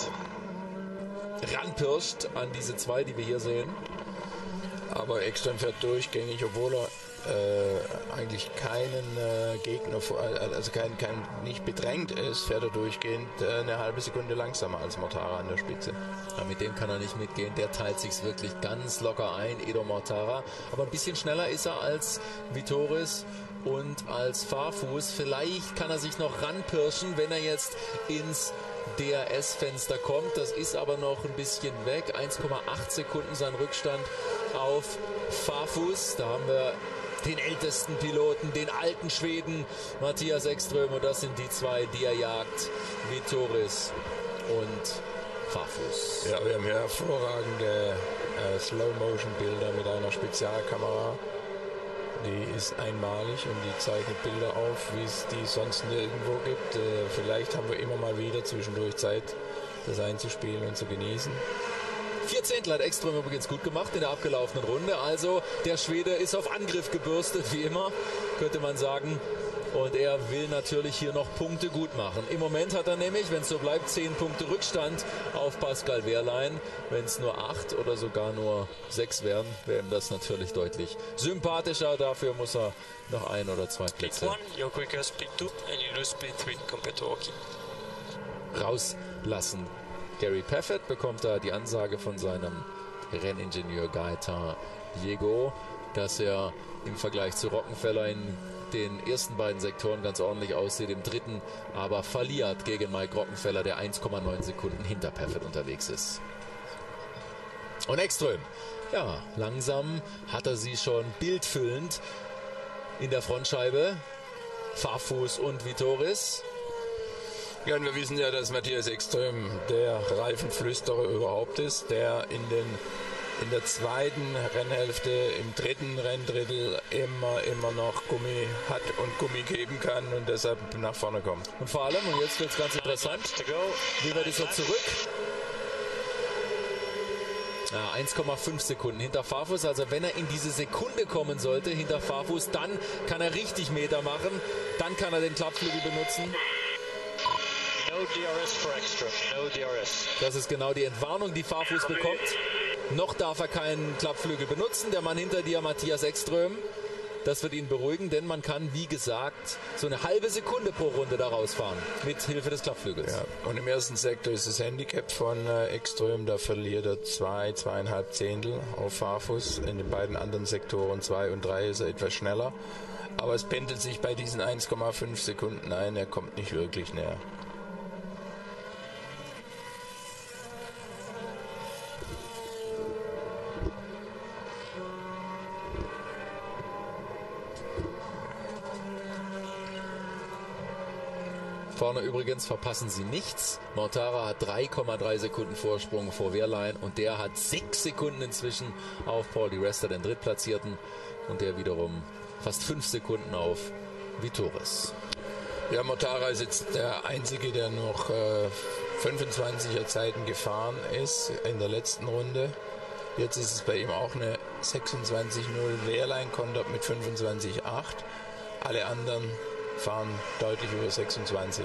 ranpirscht an diese zwei, die wir hier sehen. Aber Ekström fährt durchgängig, obwohl er äh, eigentlich keinen äh, Gegner, also kein, kein nicht bedrängt ist, fährt er durchgehend äh, eine halbe Sekunde langsamer als Mortara an der Spitze. Ja, mit dem kann er nicht mitgehen, der teilt sich's wirklich ganz locker ein, Edo Mortara. Aber ein bisschen schneller ist er als Vitoris und als Farfus. Vielleicht kann er sich noch ranpirschen, wenn er jetzt ins D R S-Fenster kommt. Das ist aber noch ein bisschen weg. eins Komma acht Sekunden sein Rückstand auf Farfus. Da haben wir den ältesten Piloten, den alten Schweden Mattias Ekström. Und das sind die zwei, die er jagt. Vitoris und Farfus. Ja, wir haben hier hervorragende äh, Slow-Motion-Bilder mit einer Spezialkamera. Die ist einmalig und die zeichnet Bilder auf, wie es die sonst nirgendwo gibt. Äh, vielleicht haben wir immer mal wieder zwischendurch Zeit, das einzuspielen und zu genießen. Vier Zehntel hat Ekström übrigens gut gemacht in der abgelaufenen Runde. Also der Schwede ist auf Angriff gebürstet, wie immer, könnte man sagen. Und er will natürlich hier noch Punkte gut machen. Im Moment hat er nämlich, wenn es so bleibt, zehn Punkte Rückstand auf Pascal Wehrlein. Wenn es nur acht oder sogar nur sechs wären, wäre ihm das natürlich deutlich sympathischer. Dafür muss er noch ein oder zwei Plätze rauslassen. Gary Paffett bekommt da die Ansage von seinem Renningenieur Gaetan Diego, dass er im Vergleich zu Rockenfeller in den ersten beiden Sektoren ganz ordentlich aussieht, im dritten aber verliert gegen Mike Rockenfeller, der eins Komma neun Sekunden hinter Paffett unterwegs ist. Und Ekström, ja, langsam hat er sie schon bildfüllend in der Frontscheibe. Farfus und Vitoris. Ja, und wir wissen ja, dass Mattias Ekström der Reifenflüsterer überhaupt ist, der in den in der zweiten Rennhälfte, im dritten Renndrittel immer, immer noch Gummi hat und Gummi geben kann und deshalb nach vorne kommt. Und vor allem, und jetzt wird es ganz interessant, wie weit ist er zurück? Ja, eins Komma fünf Sekunden hinter Farfus, also wenn er in diese Sekunde kommen sollte, hinter Farfus, dann kann er richtig Meter machen, dann kann er den Klappflügel benutzen. No D R S for Ekström, no D R S. Das ist genau die Entwarnung, die Farfus bekommt. Noch darf er keinen Klappflügel benutzen. Der Mann hinter dir, Mattias Ekström. Das wird ihn beruhigen, denn man kann, wie gesagt, so eine halbe Sekunde pro Runde da rausfahren. Mit Hilfe des Klappflügels. Ja, und im ersten Sektor ist das Handicap von äh, Ekström. Da verliert er zwei, zweieinhalb Zehntel auf Farfus. In den beiden anderen Sektoren zwei und drei ist er etwas schneller. Aber es pendelt sich bei diesen eins Komma fünf Sekunden ein. Er kommt nicht wirklich näher. Vorne übrigens verpassen sie nichts. Mortara hat drei Komma drei Sekunden Vorsprung vor Wehrlein und der hat sechs Sekunden inzwischen auf Paul di Resta, den Drittplatzierten, und der wiederum fast fünf Sekunden auf Vitoris. Ja, Mortara ist jetzt der Einzige, der noch äh, fünfundzwanziger Zeiten gefahren ist in der letzten Runde. Jetzt ist es bei ihm auch eine sechsundzwanzig null. Wehrlein kontert mit fünfundzwanzig acht. Alle anderen fahren deutlich über sechsundzwanzig.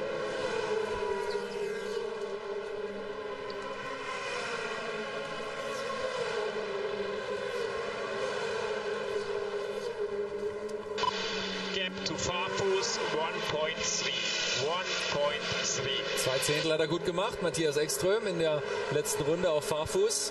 Gap to Farfus, one point three. one point three. Zwei Zehntel hat er gut gemacht. Matthias Ekström in der letzten Runde auf Farfus.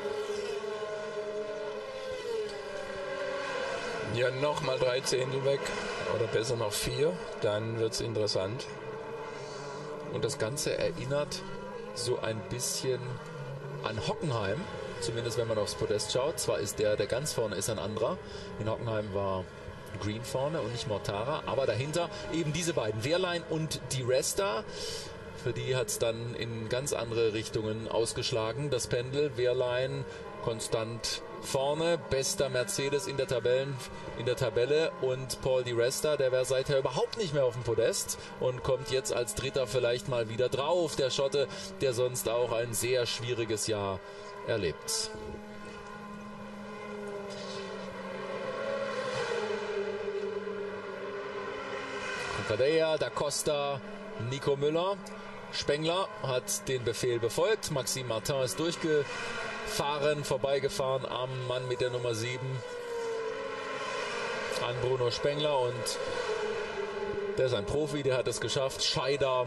Ja, nochmal drei Zehntel weg. Oder besser noch vier. Dann wird es interessant. Und das Ganze erinnert so ein bisschen an Hockenheim. Zumindest wenn man aufs Podest schaut. Zwar ist der, der ganz vorne ist ein anderer. In Hockenheim war Green vorne und nicht Mortara. Aber dahinter eben diese beiden. Wehrlein und di Resta. Für die hat es dann in ganz andere Richtungen ausgeschlagen. Das Pendel. Wehrlein konstant vorne, bester Mercedes in der, Tabellen, in der Tabelle, und Paul di Resta, der wäre seither überhaupt nicht mehr auf dem Podest und kommt jetzt als Dritter vielleicht mal wieder drauf. Der Schotte, der sonst auch ein sehr schwieriges Jahr erlebt. Taddea, Da Costa, Nico Müller. Spengler hat den Befehl befolgt. Maxime Martin ist durchgefahren, vorbeigefahren am Mann mit der Nummer sieben. An Bruno Spengler, und der ist ein Profi, der hat es geschafft. Scheider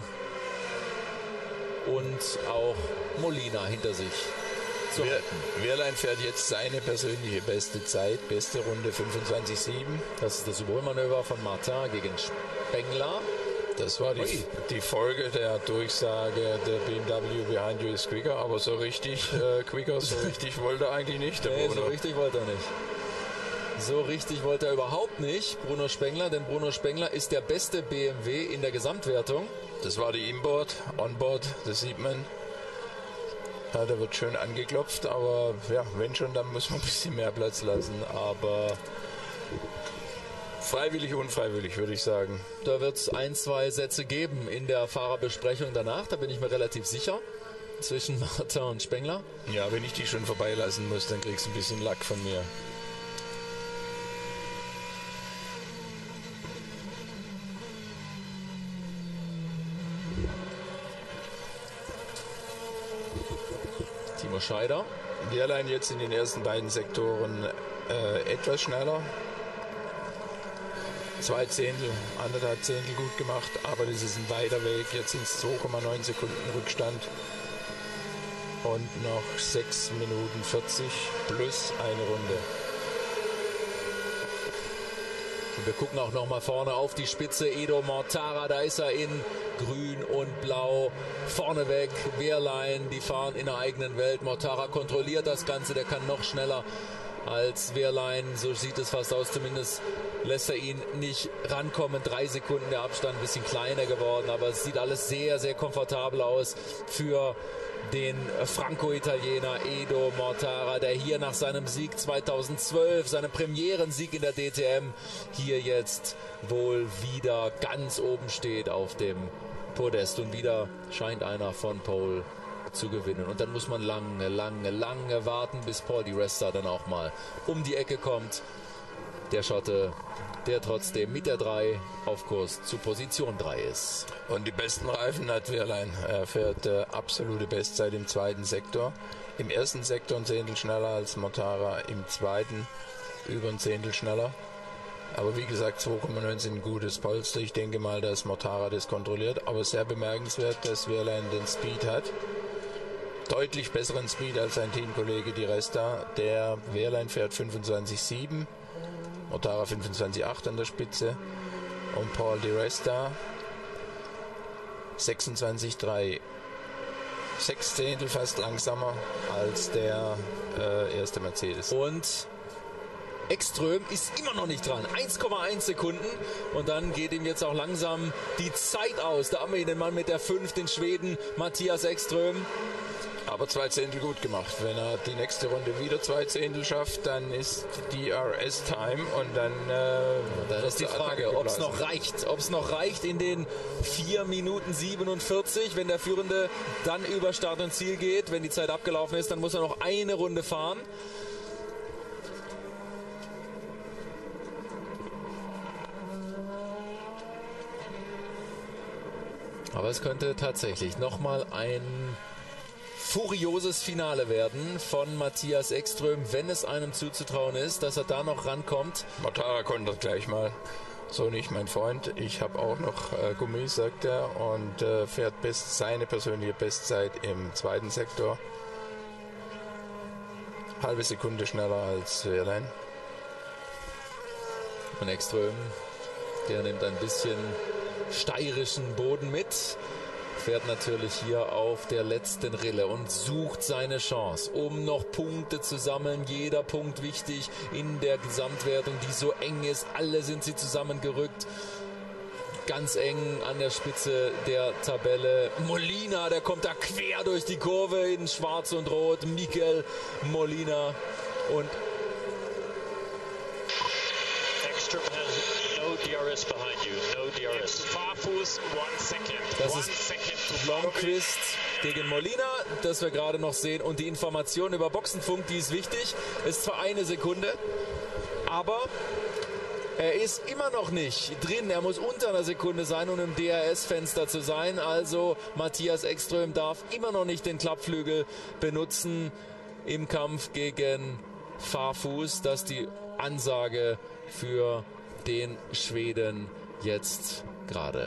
und auch Molina hinter sich zu halten. Wehrlein fährt jetzt seine persönliche beste Zeit, beste Runde fünfundzwanzig sieben. Das ist das Überholmanöver von Martin gegen Spengler. Das war die, die Folge der Durchsage, der B M W behind you is quicker, aber so richtig äh, quicker, so richtig wollte er eigentlich nicht. Der nee, Bruno. so richtig wollte er nicht. So richtig wollte er überhaupt nicht, Bruno Spengler, denn Bruno Spengler ist der beste B M W in der Gesamtwertung. Das war die Inboard, Onboard, das sieht man. Ja, da wird schön angeklopft, aber ja, wenn schon, dann muss man ein bisschen mehr Platz lassen, aber freiwillig, unfreiwillig, würde ich sagen. Da wird es ein, zwei Sätze geben in der Fahrerbesprechung danach, da bin ich mir relativ sicher, zwischen Martin und Spengler. Ja, wenn ich die schon vorbeilassen muss, dann kriegst du ein bisschen Lack von mir. Timo Scheider. Wehrlein jetzt in den ersten beiden Sektoren äh, etwas schneller. Zwei Zehntel, anderthalb Zehntel gut gemacht, aber das ist ein weiter Weg. Jetzt sind es zwei Komma neun Sekunden Rückstand und noch sechs Minuten vierzig plus eine Runde. Und wir gucken auch noch mal vorne auf die Spitze. Edo Mortara, da ist er in grün und blau. Vorneweg Wehrlein, die fahren in der eigenen Welt. Mortara kontrolliert das Ganze, der kann noch schneller als Wehrlein, so sieht es fast aus, zumindest lässt er ihn nicht rankommen. Drei Sekunden der Abstand, ein bisschen kleiner geworden, aber es sieht alles sehr, sehr komfortabel aus für den Franco-Italiener Edo Mortara, der hier nach seinem Sieg zweitausendzwölf, seinem Premierensieg in der D T M, hier jetzt wohl wieder ganz oben steht auf dem Podest, und wieder scheint einer von Pole zu gewinnen. Und dann muss man lange, lange, lange warten, bis Paul di Resta dann auch mal um die Ecke kommt. Der Schotte, der trotzdem mit der drei auf Kurs zu Position drei ist. Und die besten Reifen hat Wehrlein. Er fährt äh, absolute Bestzeit im zweiten Sektor. Im ersten Sektor ein Zehntel schneller als Mortara, im zweiten über ein Zehntel schneller. Aber wie gesagt, zwei Komma neun sind ein gutes Polster. Ich denke mal, dass Mortara das kontrolliert. Aber sehr bemerkenswert, dass Wehrlein den Speed hat. Deutlich besseren Speed als sein Teamkollege di Resta. Der Wehrlein fährt fünfundzwanzig sieben, Mortara fünfundzwanzig acht an der Spitze und Paul di Resta sechsundzwanzig drei. Sechs Zehntel fast langsamer als der äh, erste Mercedes. Und Ekström ist immer noch nicht dran. eins Komma eins Sekunden. Und dann geht ihm jetzt auch langsam die Zeit aus. Da haben wir den Mann mit der fünf, den Schweden Mattias Ekström. Aber zwei Zehntel gut gemacht. Wenn er die nächste Runde wieder zwei Zehntel schafft, dann ist D R S-Time und dann, äh, dann ist die Frage, ob es noch reicht. Ob es noch reicht in den vier Minuten siebenundvierzig, wenn der Führende dann über Start und Ziel geht. Wenn die Zeit abgelaufen ist, dann muss er noch eine Runde fahren. Aber es könnte tatsächlich nochmal ein furioses Finale werden von Mattias Ekström, wenn es einem zuzutrauen ist, dass er da noch rankommt. Mortara kontert gleich mal. So nicht, mein Freund. Ich habe auch noch äh, Gummis, sagt er, und äh, fährt best, seine persönliche Bestzeit im zweiten Sektor. Halbe Sekunde schneller als Wehrlein. Und Ekström, der nimmt ein bisschen steirischen Boden mit. Fährt natürlich hier auf der letzten Rille und sucht seine Chance, um noch Punkte zu sammeln. Jeder Punkt wichtig in der Gesamtwertung, die so eng ist. Alle sind sie zusammengerückt. Ganz eng an der Spitze der Tabelle. Molina, der kommt da quer durch die Kurve in Schwarz und Rot. Mikel Molina und Ekström has no D R S behind you. No D R S. Farfus, one second. Das one ist second to Blomqvist gegen Molina, das wir gerade noch sehen. Und die Information über Boxenfunk, die ist wichtig. Ist zwar eine Sekunde, aber er ist immer noch nicht drin. Er muss unter einer Sekunde sein, um im D R S-Fenster zu sein. Also Mattias Ekström darf immer noch nicht den Klappflügel benutzen im Kampf gegen Farfus. Das ist die Ansage für den Schweden jetzt gerade.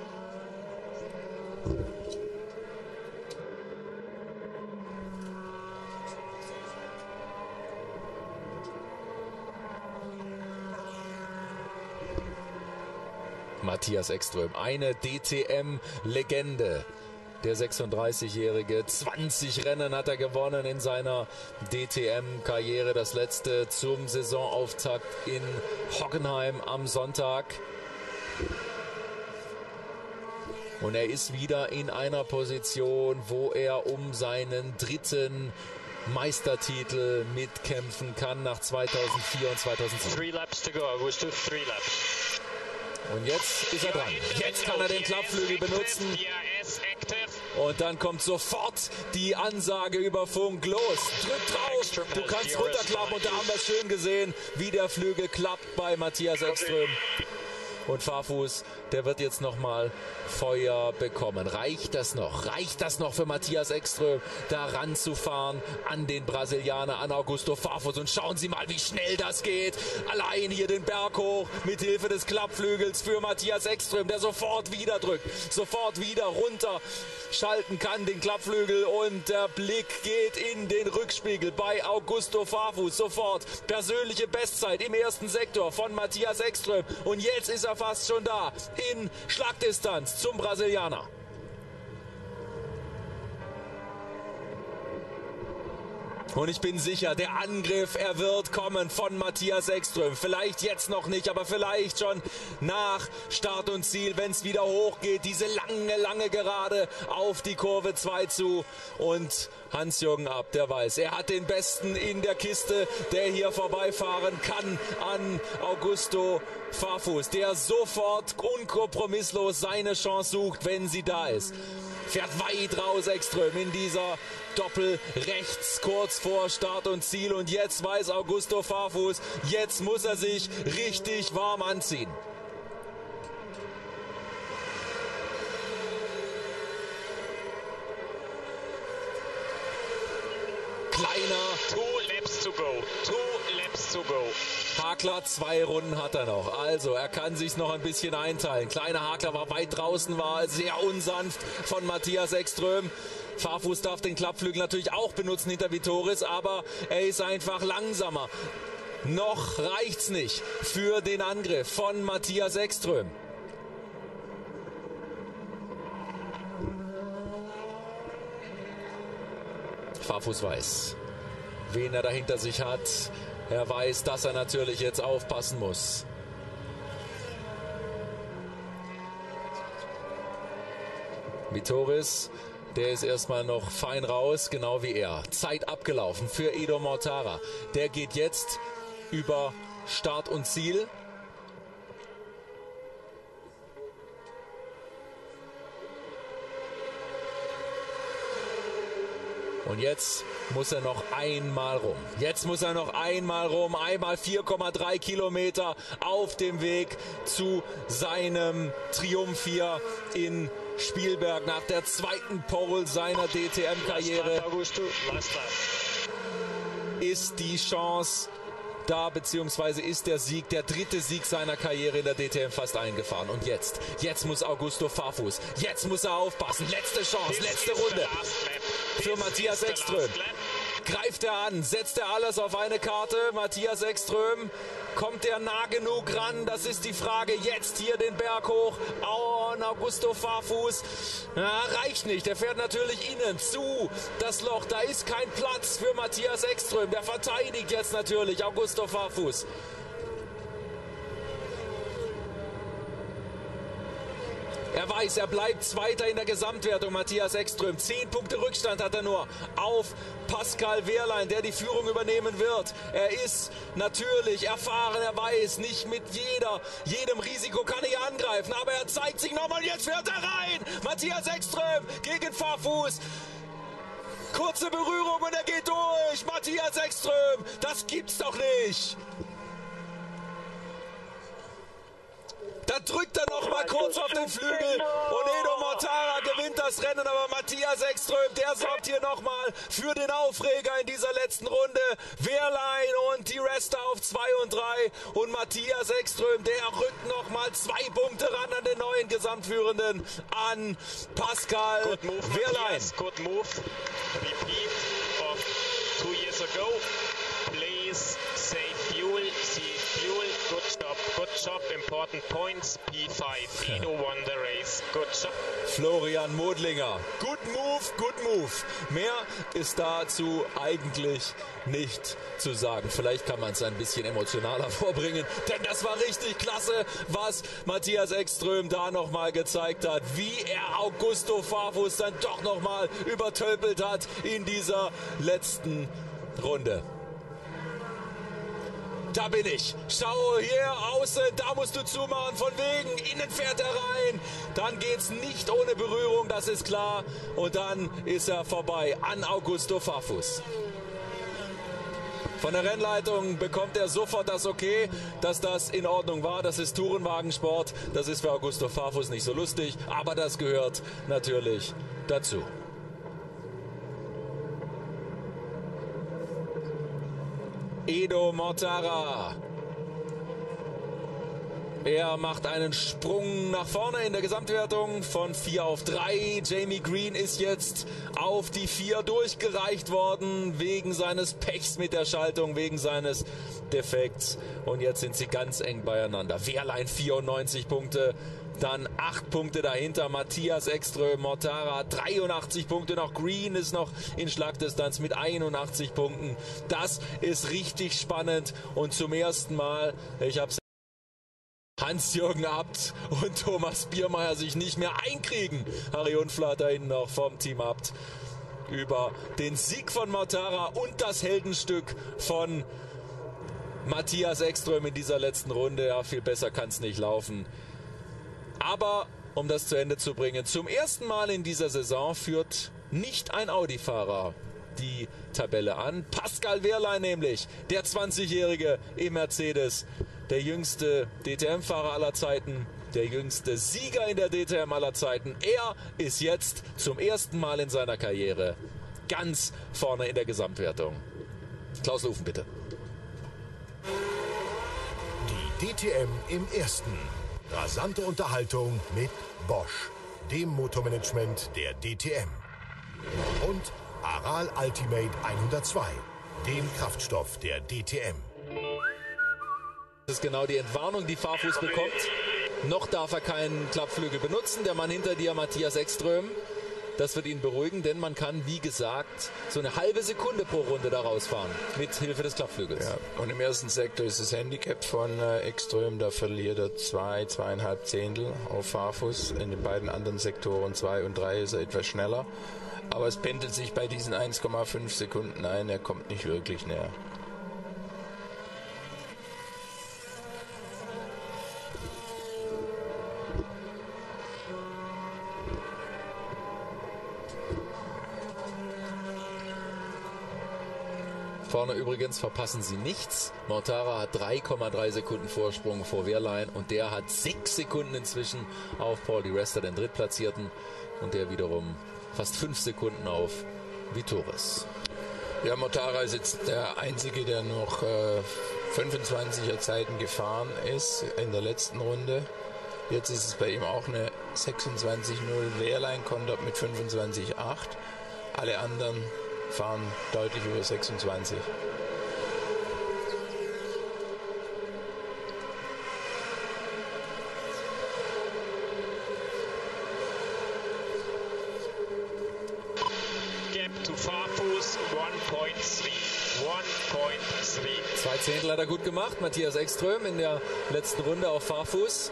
Mattias Ekström, eine D T M-Legende. Der sechsunddreißigjährige, zwanzig Rennen hat er gewonnen in seiner D T M-Karriere. Das letzte zum Saisonauftakt in Hockenheim am Sonntag. Und er ist wieder in einer Position, wo er um seinen dritten Meistertitel mitkämpfen kann nach zweitausendvier und zweitausendsieben. three laps to go. Augusto, three laps. Und jetzt ist er dran. Jetzt kann er den Klappflügel benutzen. Und dann kommt sofort die Ansage über Funk. Los, drück drauf. Du kannst runterklappen. Und da haben wir es schön gesehen, wie der Flügel klappt bei Mattias Ekström. Und Farfus, der wird jetzt nochmal Feuer bekommen. Reicht das noch? Reicht das noch für Mattias Ekström, da ranzufahren an den Brasilianer, an Augusto Farfus? Und schauen Sie mal, wie schnell das geht. Allein hier den Berg hoch mit Hilfe des Klappflügels für Mattias Ekström, der sofort wieder drückt, sofort wieder runter schalten kann, den Klappflügel. Und der Blick geht in den Rückspiegel bei Augusto Farfus. Sofort persönliche Bestzeit im ersten Sektor von Mattias Ekström. Und jetzt ist er fast schon da, in Schlagdistanz zum Brasilianer. Und ich bin sicher, der Angriff, er wird kommen von Mattias Ekström. Vielleicht jetzt noch nicht, aber vielleicht schon nach Start und Ziel, wenn es wieder hochgeht. Diese lange, lange Gerade auf die Kurve zwei zu. Und Hans-Jürgen Abt, der weiß, er hat den Besten in der Kiste, der hier vorbeifahren kann an Augusto Farfus, der sofort unkompromisslos seine Chance sucht, wenn sie da ist. Fährt weit raus Ekström in dieser Doppel rechts kurz vor Start und Ziel. Und jetzt weiß Augusto Farfus, jetzt muss er sich richtig warm anziehen. Kleiner. Two laps to go. Two laps to go. Hakler, zwei Runden hat er noch. Also, er kann sich's noch ein bisschen einteilen. Kleiner Hakler war weit draußen, war sehr unsanft von Mattias Ekström. Farfus darf den Klappflügel natürlich auch benutzen hinter Vitoris, aber er ist einfach langsamer. Noch reicht's nicht für den Angriff von Mattias Ekström. Farfus weiß, wen er dahinter sich hat. Er weiß, dass er natürlich jetzt aufpassen muss. Vitoris, der ist erstmal noch fein raus, genau wie er. Zeit abgelaufen für Edo Mortara. Der geht jetzt über Start und Ziel. Und jetzt muss er noch einmal rum. Jetzt muss er noch einmal rum. Einmal vier Komma drei Kilometer auf dem Weg zu seinem Triumph hier in Spielberg nach der zweiten Pole seiner D T M-Karriere. Ist die Chance da, beziehungsweise ist der Sieg, der dritte Sieg seiner Karriere in der D T M fast eingefahren. Und jetzt, jetzt muss Augusto Farfus, jetzt muss er aufpassen. Letzte Chance, letzte Runde für Matthias Ekström. Greift er an, setzt er alles auf eine Karte. Matthias Ekström, kommt er nah genug ran? Das ist die Frage. Jetzt hier den Berg hoch. Oh, Augusto Farfus. Ja, reicht nicht. Er fährt natürlich innen zu das Loch. Da ist kein Platz für Matthias Ekström. Der verteidigt jetzt natürlich Augusto Farfus. Er weiß, er bleibt Zweiter in der Gesamtwertung, Matthias Ekström. Zehn Punkte Rückstand hat er nur auf Pascal Wehrlein, der die Führung übernehmen wird. Er ist natürlich erfahren, er weiß, nicht mit jeder, jedem Risiko kann er hier angreifen. Aber er zeigt sich nochmal, jetzt fährt er rein. Matthias Ekström gegen Farfus. Kurze Berührung und er geht durch. Matthias Ekström, das gibt's doch nicht. Da drückt er noch mal kurz auf den Flügel und Edo Mortara gewinnt das Rennen, aber Matthias Ekström, der sorgt hier noch mal für den Aufreger in dieser letzten Runde. Wehrlein und die Rester auf zwei und drei und Matthias Ekström, der rückt noch mal zwei Punkte ran an den neuen Gesamtführenden, an Pascal good move, Wehrlein. Matthias, good move. Repeat of two years ago. Please save fuel, save fuel. Good job, good job. Important points. P five. Edo won the race. Good job. Florian Modlinger. Good move, good move. Mehr ist dazu eigentlich nicht zu sagen. Vielleicht kann man es ein bisschen emotionaler vorbringen, denn das war richtig klasse, was Matthias Ekström da nochmal gezeigt hat, wie er Augusto Farfus dann doch nochmal übertölpelt hat in dieser letzten Runde. Da bin ich. Schau hier außen, da musst du zumachen. Von wegen, innen fährt er rein. Dann geht's nicht ohne Berührung, das ist klar. Und dann ist er vorbei an Augusto Farfus. Von der Rennleitung bekommt er sofort das Okay, dass das in Ordnung war. Das ist Tourenwagensport. Das ist für Augusto Farfus nicht so lustig, aber das gehört natürlich dazu. Edo Mortara. Er macht einen Sprung nach vorne in der Gesamtwertung von vier auf drei. Jamie Green ist jetzt auf die vier durchgereicht worden wegen seines Pechs mit der Schaltung, wegen seines Defekts. Und jetzt sind sie ganz eng beieinander. Wehrlein vierundneunzig Punkte. Dann acht Punkte dahinter. Matthias Ekström, Mortara dreiundachtzig Punkte noch. Green ist noch in Schlagdistanz mit einundachtzig Punkten. Das ist richtig spannend. Und zum ersten Mal, ich habe Hans-Jürgen Abt und Thomas Biermeier sich nicht mehr einkriegen. Harry Unflat da hinten noch vom Team Abt über den Sieg von Mortara und das Heldenstück von Matthias Ekström in dieser letzten Runde. Ja, viel besser kann es nicht laufen. Aber um das zu Ende zu bringen, zum ersten Mal in dieser Saison führt nicht ein Audi-Fahrer die Tabelle an. Pascal Wehrlein nämlich, der zwanzigjährige im Mercedes, der jüngste D T M-Fahrer aller Zeiten, der jüngste Sieger in der D T M aller Zeiten. Er ist jetzt zum ersten Mal in seiner Karriere ganz vorne in der Gesamtwertung. Klaus Lufen, bitte. Die D T M im Ersten. Rasante Unterhaltung mit Bosch, dem Motormanagement der D T M. Und Aral Ultimate hundertzwei, dem Kraftstoff der D T M. Das ist genau die Entwarnung, die Farfus bekommt. Noch darf er keinen Klappflügel benutzen. Der Mann hinter dir, Matthias Ekström. Das wird ihn beruhigen, denn man kann, wie gesagt, so eine halbe Sekunde pro Runde da rausfahren, mit Hilfe des Klappflügels. Ja, und im ersten Sektor ist das Handicap von äh, Ekström, da verliert er zwei, zweieinhalb Zehntel auf Fahrfuß. In den beiden anderen Sektoren zwei und drei ist er etwas schneller. Aber es pendelt sich bei diesen eins Komma fünf Sekunden ein, er kommt nicht wirklich näher. Vorne übrigens verpassen sie nichts. Mortara hat drei Komma drei Sekunden Vorsprung vor Wehrlein und der hat sechs Sekunden inzwischen auf Paul di Resta, den Drittplatzierten, und der wiederum fast fünf Sekunden auf Vitoris. Ja, Mortara ist jetzt der Einzige, der noch äh, fünfundzwanziger Zeiten gefahren ist in der letzten Runde. Jetzt ist es bei ihm auch eine sechsundzwanzig null. Wehrlein kommt ab mit fünfundzwanzig acht. Alle anderen fahren deutlich über sechsundzwanzig. Gap to Fahrfuß eins Komma drei. eins Komma drei. Zwei Zehntel hat er gut gemacht, Matthias Ekström in der letzten Runde auf Fahrfuß.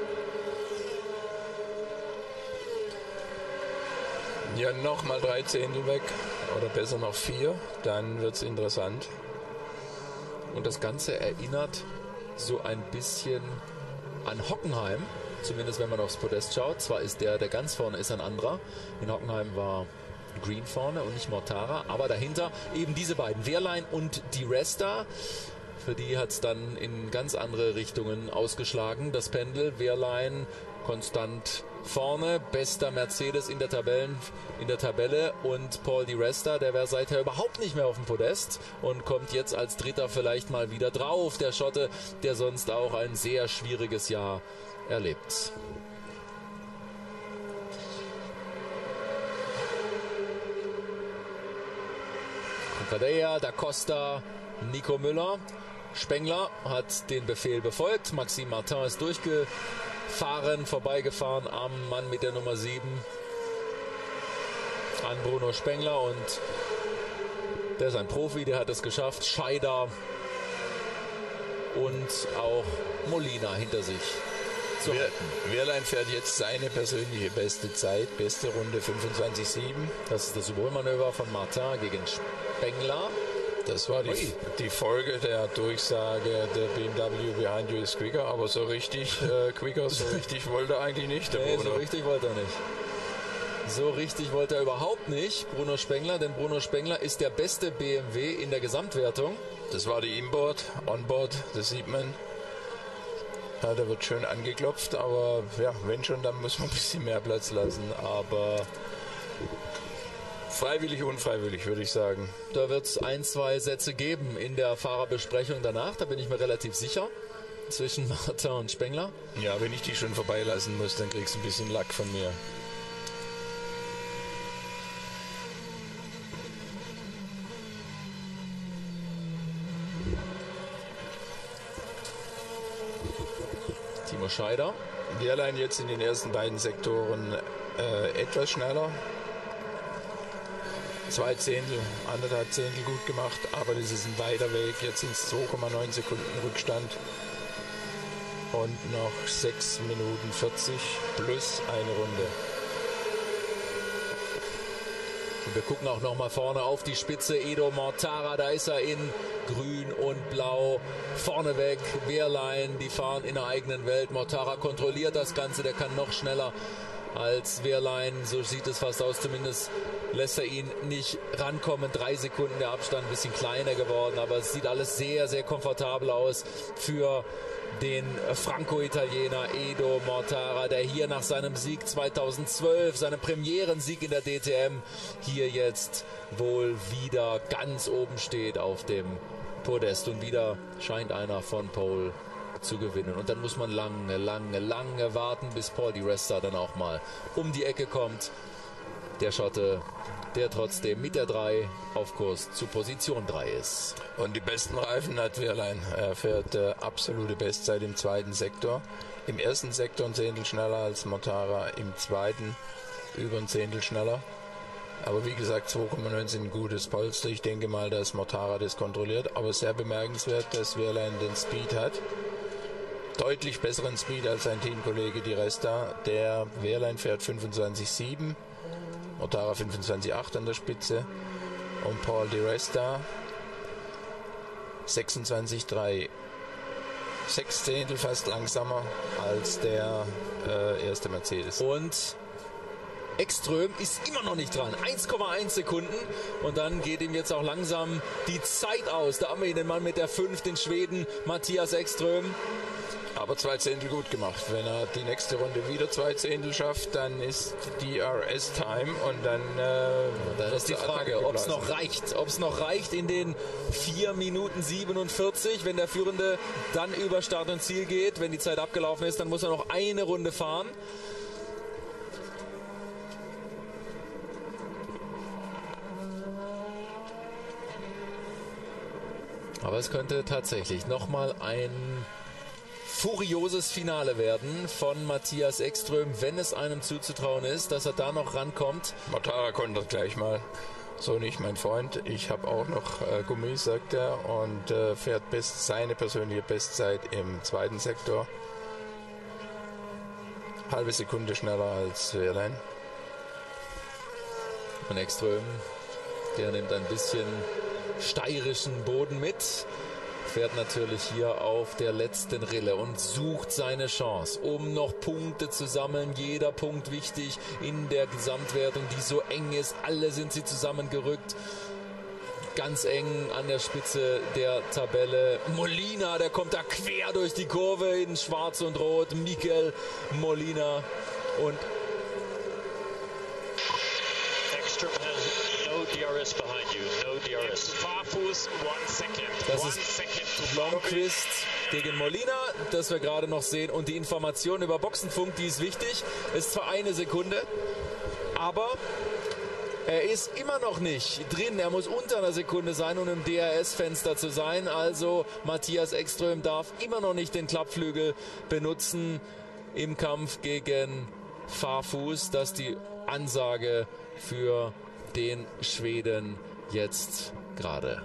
Ja, nochmal drei Zehntel weg oder besser noch vier, dann wird es interessant. Und das Ganze erinnert so ein bisschen an Hockenheim, zumindest wenn man aufs Podest schaut. Zwar ist der, der ganz vorne ist ein anderer. In Hockenheim war Green vorne und nicht Mortara, aber dahinter eben diese beiden, Wehrlein und di Resta. Für die hat es dann in ganz andere Richtungen ausgeschlagen. Das Pendel, Wehrlein konstant vorne, bester Mercedes in der, Tabellen, in der Tabelle, und Paul di Resta, der wäre seither überhaupt nicht mehr auf dem Podest und kommt jetzt als Dritter vielleicht mal wieder drauf. Der Schotte, der sonst auch ein sehr schwieriges Jahr erlebt. Taddea, Da Costa, Nico Müller. Spengler hat den Befehl befolgt. Maxime Martin ist durchgefahren, vorbeigefahren am Mann mit der Nummer sieben. An Bruno Spengler, und der ist ein Profi, der hat es geschafft. Scheider und auch Molina hinter sich zu halten. Wehrlein fährt jetzt seine persönliche beste Zeit, beste Runde fünfundzwanzig sieben. Das ist das Überholmanöver von Martin gegen Spengler. Das war die, die Folge der Durchsage, der B M W behind you is quicker, aber so richtig äh, quicker, so richtig wollte er eigentlich nicht. Der nee, Bruno. so richtig wollte er nicht. So richtig wollte er überhaupt nicht, Bruno Spengler, denn Bruno Spengler ist der beste B M W in der Gesamtwertung. Das war die Inboard, Onboard, das sieht man. Ja, da wird schön angeklopft, aber ja, wenn schon, dann muss man ein bisschen mehr Platz lassen, aber freiwillig, unfreiwillig, würde ich sagen. Da wird es ein, zwei Sätze geben in der Fahrerbesprechung danach, da bin ich mir relativ sicher, zwischen Martin und Spengler. Ja, wenn ich die schon vorbeilassen muss, dann kriegst du ein bisschen Lack von mir. Timo Scheider. Wehrlein jetzt in den ersten beiden Sektoren äh, etwas schneller. Zwei Zehntel, anderthalb Zehntel gut gemacht, aber das ist ein weiter Weg. Jetzt sind es zwei Komma neun Sekunden Rückstand und noch sechs Minuten vierzig plus eine Runde. Und wir gucken auch noch mal vorne auf die Spitze. Edo Mortara, da ist er in grün und blau. Vorneweg Wehrlein, die fahren in der eigenen Welt. Mortara kontrolliert das Ganze, der kann noch schneller als Wehrlein, so sieht es fast aus, zumindest lässt er ihn nicht rankommen. Drei Sekunden der Abstand, ein bisschen kleiner geworden, aber es sieht alles sehr, sehr komfortabel aus für den Franco-Italiener Edo Mortara, der hier nach seinem Sieg zweitausendzwölf, seinem Premierensieg in der D T M, hier jetzt wohl wieder ganz oben steht auf dem Podest, und wieder scheint einer von Pole zu gewinnen. Und dann muss man lange, lange, lange warten, bis Paul di Resta dann auch mal um die Ecke kommt. Der Schotte, der trotzdem mit der drei auf Kurs zu Position drei ist. Und die besten Reifen hat Wehrlein. Er fährt äh, absolute Bestzeit im zweiten Sektor. Im ersten Sektor ein Zehntel schneller als Mortara, im zweiten über ein Zehntel schneller. Aber wie gesagt, zwei Komma neun sind ein gutes Polster. Ich denke mal, dass Mortara das kontrolliert. Aber sehr bemerkenswert, dass Wehrlein den Speed hat. Deutlich besseren Speed als sein Teamkollege Di Resta. Der Wehrlein fährt fünfundzwanzig Komma sieben. Mortara fünfundzwanzig Komma acht an der Spitze. Und Paul Di Resta sechsundzwanzig Komma drei. Sechs Zehntel fast langsamer als der äh, erste Mercedes. Und Ekström ist immer noch nicht dran. eins Komma eins Sekunden. Und dann geht ihm jetzt auch langsam die Zeit aus. Da haben wir ihn, den Mann mit der fünf, den Schweden Mattias Ekström. Aber zwei Zehntel gut gemacht. Wenn er die nächste Runde wieder zwei Zehntel schafft, dann ist die R S-Time und dann, äh, dann ist die Frage, ob es noch reicht. Ob es noch reicht in den vier Minuten siebenundvierzig, wenn der Führende dann über Start und Ziel geht. Wenn die Zeit abgelaufen ist, dann muss er noch eine Runde fahren. Aber es könnte tatsächlich nochmal ein furioses Finale werden von Mattias Ekström, wenn es einem zuzutrauen ist, dass er da noch rankommt. Mortara kontert gleich mal. So nicht, mein Freund. Ich habe auch noch äh, Gummis, sagt er, und äh, fährt best, seine persönliche Bestzeit im zweiten Sektor. Halbe Sekunde schneller als Wehrlein. Und Ekström, der nimmt ein bisschen steirischen Boden mit. Fährt natürlich hier auf der letzten Rille und sucht seine Chance, um noch Punkte zu sammeln. Jeder Punkt wichtig in der Gesamtwertung, die so eng ist. Alle sind sie zusammengerückt. Ganz eng an der Spitze der Tabelle. Molina, der kommt da quer durch die Kurve in Schwarz und Rot. Mikel Molina und Ekström has no D R S behind you. No D R S. Farfus, one second. Das one ist second to Blomqvist gegen Molina, das wir gerade noch sehen. Und die Information über Boxenfunk, die ist wichtig. Ist zwar eine Sekunde, aber er ist immer noch nicht drin. Er muss unter einer Sekunde sein, um im D R S-Fenster zu sein. Also Mattias Ekström darf immer noch nicht den Klappflügel benutzen im Kampf gegen Farfus. Das ist die Ansage für den Schweden jetzt gerade.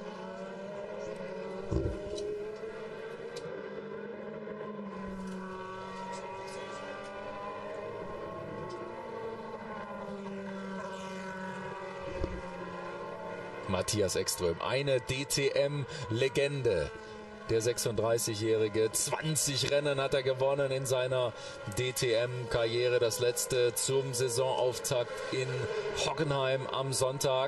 Mattias Ekström, eine D T M-Legende. Der sechsunddreißigjährige, zwanzig Rennen hat er gewonnen in seiner D T M-Karriere. Das letzte zum Saisonauftakt in Hockenheim am Sonntag.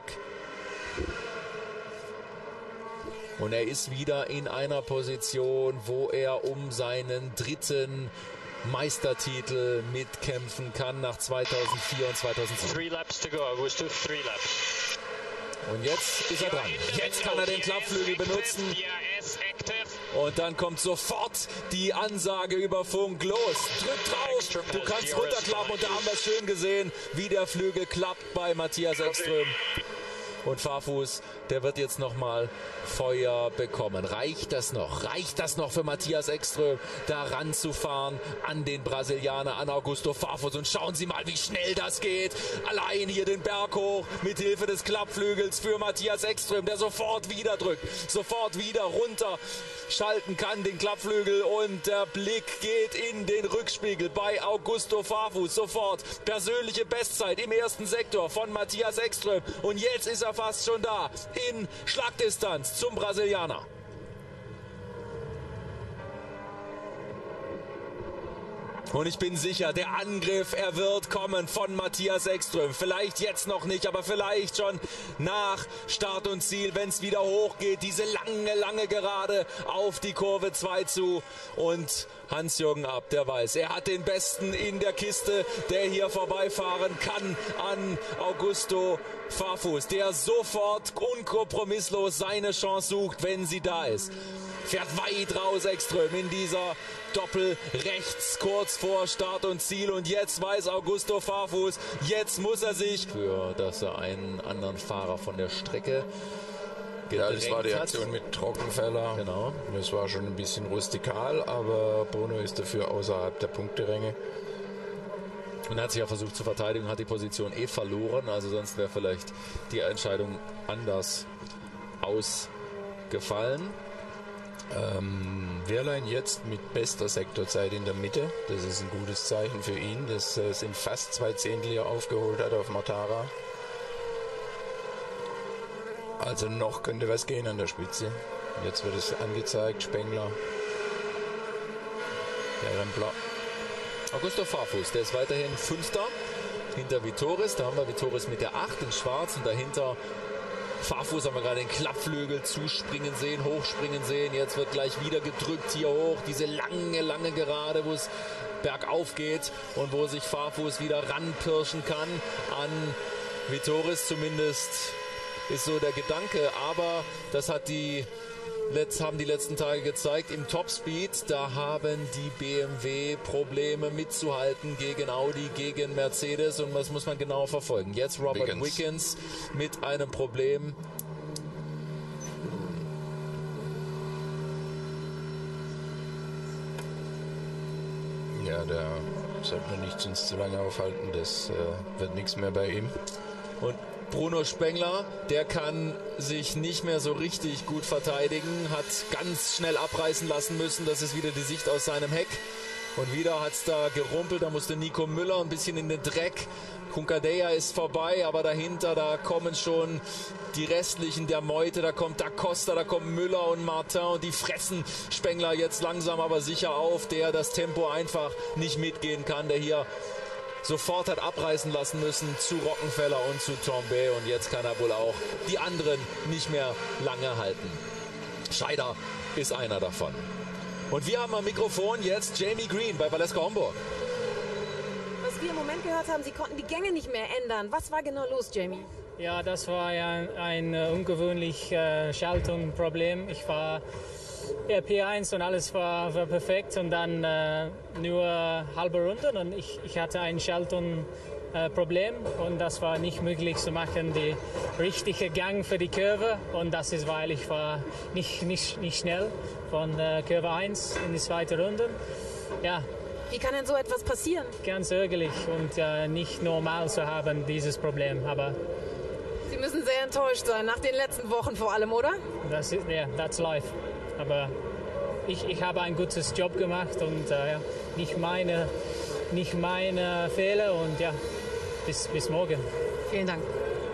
Und er ist wieder in einer Position, wo er um seinen dritten Meistertitel mitkämpfen kann nach zweitausendvier und zweitausendsieben. Three laps to go, Augusto, three laps. Und jetzt ist er dran. Jetzt kann er den Klappflügel benutzen. Und dann kommt sofort die Ansage über Funk. Los, drück drauf. Du kannst runterklappen. Und da haben wir es schön gesehen, wie der Flügel klappt bei Mattias Ekström. Und Farfus, der wird jetzt nochmal Feuer bekommen. Reicht das noch? Reicht das noch für Mattias Ekström, da ranzufahren an den Brasilianer, an Augusto Farfus? Und schauen Sie mal, wie schnell das geht. Allein hier den Berg hoch mit Hilfe des Klappflügels für Mattias Ekström, der sofort wieder drückt, sofort wieder runter schalten kann, den Klappflügel. Und der Blick geht in den Rückspiegel bei Augusto Farfus. Sofort persönliche Bestzeit im ersten Sektor von Mattias Ekström. Und jetzt ist er fast schon da, in Schlagdistanz zum Brasilianer. Und ich bin sicher, der Angriff, er wird kommen von Mattias Ekström. Vielleicht jetzt noch nicht, aber vielleicht schon nach Start und Ziel, wenn es wieder hochgeht. Diese lange, lange Gerade auf die Kurve zwei zu. Und Hans-Jürgen Abt, der weiß, er hat den Besten in der Kiste, der hier vorbeifahren kann an Augusto Farfus, der sofort unkompromisslos seine Chance sucht, wenn sie da ist. Fährt weit raus Ekström in dieser Doppel rechts kurz vor Start und Ziel. Und jetzt weiß Augusto Farfus, jetzt muss er sich, für dass er einen anderen Fahrer von der Strecke Ja, das war die Aktion mit Trockenfeller. Genau. Das war schon ein bisschen rustikal, aber Bruno ist dafür außerhalb der Punkteränge. Und er hat sich ja versucht zu verteidigen, hat die Position eh verloren. Also sonst wäre vielleicht die Entscheidung anders ausgefallen. Ähm, Wehrlein jetzt mit bester Sektorzeit in der Mitte. Das ist ein gutes Zeichen für ihn. Das äh, sind fast zwei Zehntel, die er aufgeholt hat auf Mortara. Also noch könnte was gehen an der Spitze. Jetzt wird es angezeigt. Spengler. Der Rempler. Augusto Farfus, der ist weiterhin Fünfter hinter Vitoris. Da haben wir Vitoris mit der acht in Schwarz und dahinter Farfus haben wir gerade den Klappflügel zuspringen sehen, hochspringen sehen. Jetzt wird gleich wieder gedrückt hier hoch. Diese lange, lange Gerade, wo es bergauf geht und wo sich Farfus wieder ranpirschen kann an Vitoris. Zumindest ist so der Gedanke. Aber das hat die, letzt, haben die letzten Tage gezeigt. Im Topspeed, da haben die B M W Probleme mitzuhalten gegen Audi, gegen Mercedes. Und das muss man genau verfolgen. Jetzt Robert Wickens, Wickens mit einem Problem. Ja, der sollte man nicht uns zu lange aufhalten. Das äh, wird nichts mehr bei ihm. Und Bruno Spengler, der kann sich nicht mehr so richtig gut verteidigen, hat ganz schnell abreißen lassen müssen. Das ist wieder die Sicht aus seinem Heck. Und wieder hat es da gerumpelt, da musste Nico Müller ein bisschen in den Dreck. Kunkadeya ist vorbei, aber dahinter, da kommen schon die restlichen der Meute. Da kommt Da Costa, da kommen Müller und Martin und die fressen Spengler jetzt langsam aber sicher auf, der das Tempo einfach nicht mitgehen kann, der hier sofort hat abreißen lassen müssen zu Rockenfeller und zu Tambay. Und jetzt kann er wohl auch die anderen nicht mehr lange halten. Scheider ist einer davon. Und wir haben am Mikrofon jetzt Jamie Green bei Valeska Homburg. Was wir im Moment gehört haben, Sie konnten die Gänge nicht mehr ändern. Was war genau los, Jamie? Ja, das war ja ein, ein uh, ungewöhnlich uh, Schaltungsproblem. Ich war ja, P eins und alles war, war perfekt und dann uh, nur halbe Runden und ich, ich hatte ein Schaltung Problem und das war nicht möglich zu machen, die richtige Gang für die Kurve und das ist, weil ich war nicht, nicht, nicht schnell von äh, Kurve eins in die zweite Runde. Ja. Wie kann denn so etwas passieren? Ganz ärgerlich und äh, nicht normal zu haben, dieses Problem, aber Sie müssen sehr enttäuscht sein, nach den letzten Wochen vor allem, oder? Das ist, ja, that's life. Aber ich, ich habe ein gutes Job gemacht und äh, ja, nicht meine, nicht meine Fehler und ja, bis, bis morgen. Vielen Dank.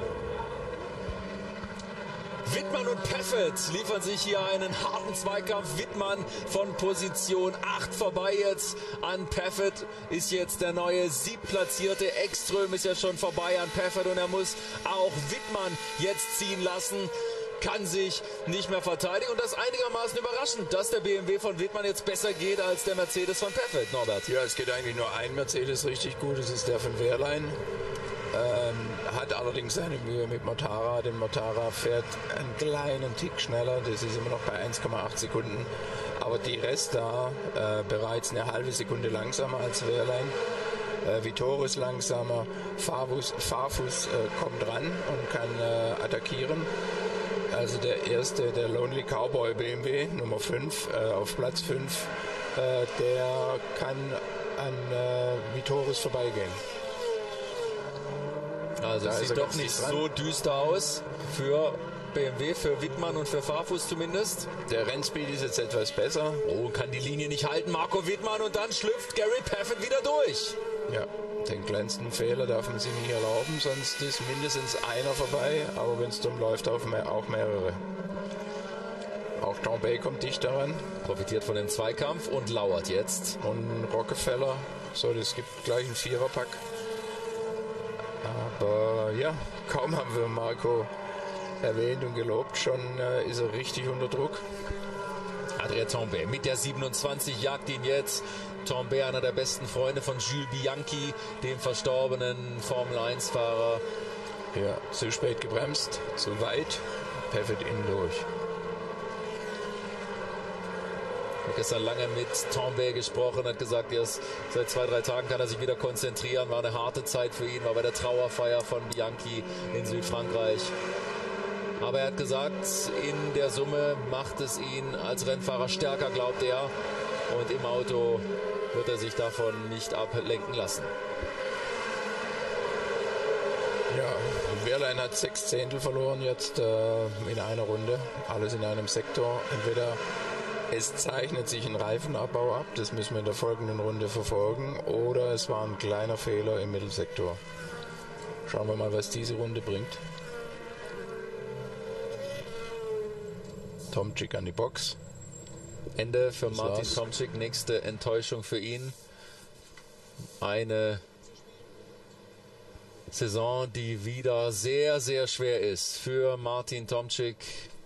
Wittmann und Paffett liefern sich hier einen harten Zweikampf. Wittmann von Position acht vorbei jetzt an Paffett. Ist jetzt der neue siebtplatzierte. Ekström ist ja schon vorbei an Paffett und er muss auch Wittmann jetzt ziehen lassen. Kann sich nicht mehr verteidigen und das einigermaßen überraschend, dass der B M W von Wittmann jetzt besser geht als der Mercedes von Paffett, Norbert. Ja, es geht eigentlich nur ein Mercedes richtig gut, das ist der von Wehrlein. Ähm, hat allerdings seine Mühe mit Mortara, denn Mortara fährt einen kleinen Tick schneller, das ist immer noch bei eins Komma acht Sekunden, aber die Rest da äh, bereits eine halbe Sekunde langsamer als Wehrlein. Äh, Vitoris langsamer, Farfus, Farfus äh, kommt ran und kann äh, attackieren. Also der erste, der Lonely Cowboy B M W, Nummer fünf, äh, auf Platz fünf, äh, der kann an äh, Vitoris vorbeigehen. Also es sieht doch nicht so düster aus für B M W, für Wittmann und für Farfus zumindest. Der Rennspeed ist jetzt etwas besser. Oh, kann die Linie nicht halten, Marco Wittmann, und dann schlüpft Gary Paffett wieder durch. Ja, den kleinsten Fehler darf man sich nicht erlauben, sonst ist mindestens einer vorbei, aber wenn es dumm läuft, auch mehrere. Auch Tambay kommt dicht daran. Profitiert von dem Zweikampf und lauert jetzt. Und Rockefeller, so, es gibt gleich einen Viererpack. Aber ja, kaum haben wir Marco erwähnt und gelobt, schon äh, ist er richtig unter Druck. Adrien Tambay mit der siebenundzwanzig jagt ihn jetzt. Tambay, einer der besten Freunde von Jules Bianchi, dem verstorbenen Formel eins Fahrer. Ja, zu spät gebremst, zu weit, Paffett innen durch. Ich habe gestern lange mit Tambay gesprochen, hat gesagt, erst seit zwei, drei Tagen kann er sich wieder konzentrieren. War eine harte Zeit für ihn, war bei der Trauerfeier von Bianchi in Südfrankreich. Aber er hat gesagt, in der Summe macht es ihn als Rennfahrer stärker, glaubt er. Und im Auto wird er sich davon nicht ablenken lassen. Ja, Wehrlein hat sechs Zehntel verloren jetzt äh, in einer Runde. Alles in einem Sektor. Entweder es zeichnet sich ein Reifenabbau ab, das müssen wir in der folgenden Runde verfolgen, oder es war ein kleiner Fehler im Mittelsektor. Schauen wir mal, was diese Runde bringt. Tomczyk an die Box. Ende für Das Martin war's. Tomczyk, nächste Enttäuschung für ihn. Eine Saison, die wieder sehr, sehr schwer ist für Martin Tomczyk.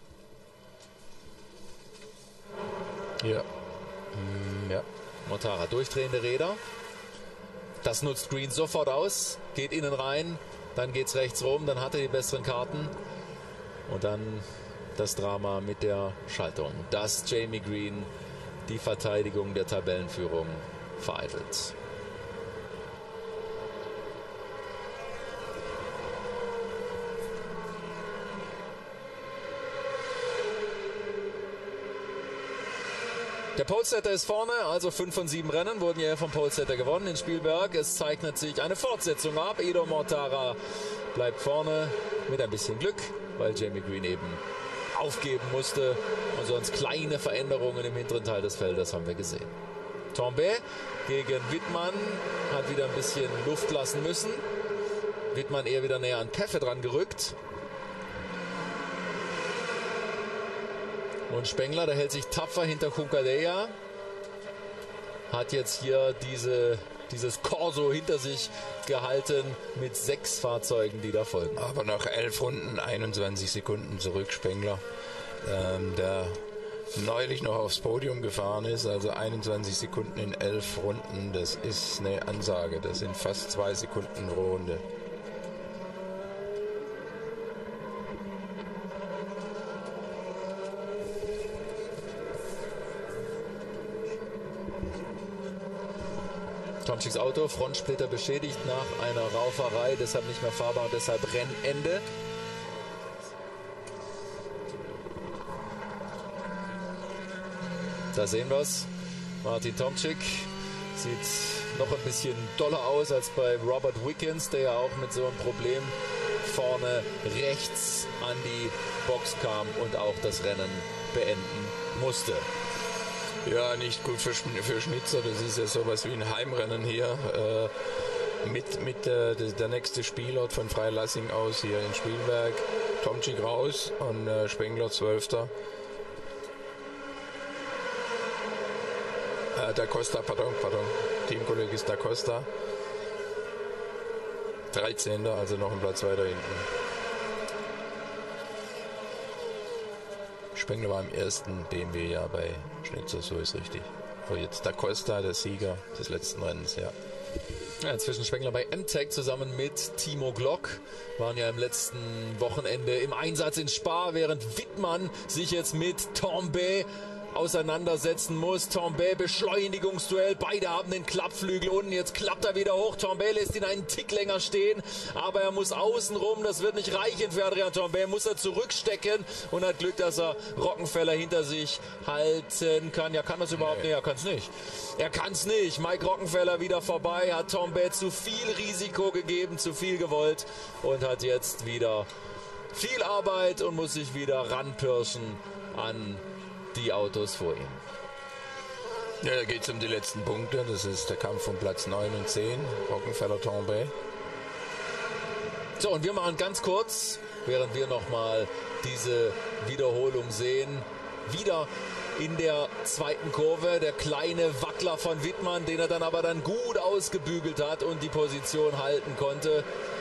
Ja. Mm, ja. Mortara, durchdrehende Räder. Das nutzt Green sofort aus. Geht innen rein. Dann geht's rechts rum. Dann hat er die besseren Karten. Und dann das Drama mit der Schaltung. Dass Jamie Green die Verteidigung der Tabellenführung vereitelt. Der Polesetter ist vorne, also fünf von sieben Rennen wurden ja vom Polesetter gewonnen in Spielberg. Es zeichnet sich eine Fortsetzung ab. Edo Mortara bleibt vorne mit ein bisschen Glück, weil Jamie Green eben aufgeben musste. Und sonst kleine Veränderungen im hinteren Teil des Feldes haben wir gesehen. Tambay gegen Wittmann hat wieder ein bisschen Luft lassen müssen. Wittmann eher wieder näher an Peffe dran gerückt. Und Spengler, der hält sich tapfer hinter Kunkadeya. Hat jetzt hier diese, dieses Corso hinter sich gehalten mit sechs Fahrzeugen, die da folgen. Aber nach elf Runden, einundzwanzig Sekunden zurück, Spengler, ähm, der neulich noch aufs Podium gefahren ist. Also einundzwanzig Sekunden in elf Runden, das ist eine Ansage. Das sind fast zwei Sekunden pro Runde. Tomczyks Auto, Frontsplitter beschädigt nach einer Rauferei, deshalb nicht mehr fahrbar und deshalb Rennende. Da sehen wir es. Martin Tomczyk sieht noch ein bisschen doller aus als bei Robert Wickens, der ja auch mit so einem Problem vorne rechts an die Box kam und auch das Rennen beenden musste. Ja, nicht gut für, für Schnitzer. Das ist ja sowas wie ein Heimrennen hier. Äh, mit mit äh, der, der nächste Spielort von Freilassing aus hier in Spielberg. Tomczyk raus und äh, Spengler Zwölfter. Äh, Da Costa, pardon, pardon. Teamkollege ist Da Costa. dreizehnter, also noch ein Platz weiter hinten. Spengler war im ersten B M W-Jahr bei Schnitzer, so ist richtig. Aber jetzt Da Costa, der Sieger des letzten Rennens, ja. Ja, inzwischen Spengler bei M-Tech zusammen mit Timo Glock waren ja im letzten Wochenende im Einsatz in Spa, während Wittmann sich jetzt mit Tambay auseinandersetzen muss. Tambay, Beschleunigungsduell, beide haben den Klappflügel unten, jetzt klappt er wieder hoch. Tambay lässt ihn einen Tick länger stehen, aber er muss außen rum, das wird nicht reichen für Adrian Tambay, muss er zurückstecken und hat Glück, dass er Rockenfeller hinter sich halten kann. Ja, kann das überhaupt nicht? Er kann es nicht. Er kann es nicht. Mike Rockenfeller wieder vorbei, hat Tambay zu viel Risiko gegeben, zu viel gewollt und hat jetzt wieder viel Arbeit und muss sich wieder ranpirschen an die Autos vor ihm. Ja, da geht es um die letzten Punkte. Das ist der Kampf um Platz neun und zehn. Rockenfeller, Tambay. So, und wir machen ganz kurz, während wir nochmal diese Wiederholung sehen, wieder in der zweiten Kurve der kleine Wackler von Wittmann, den er dann aber dann gut ausgebügelt hat und die Position halten konnte.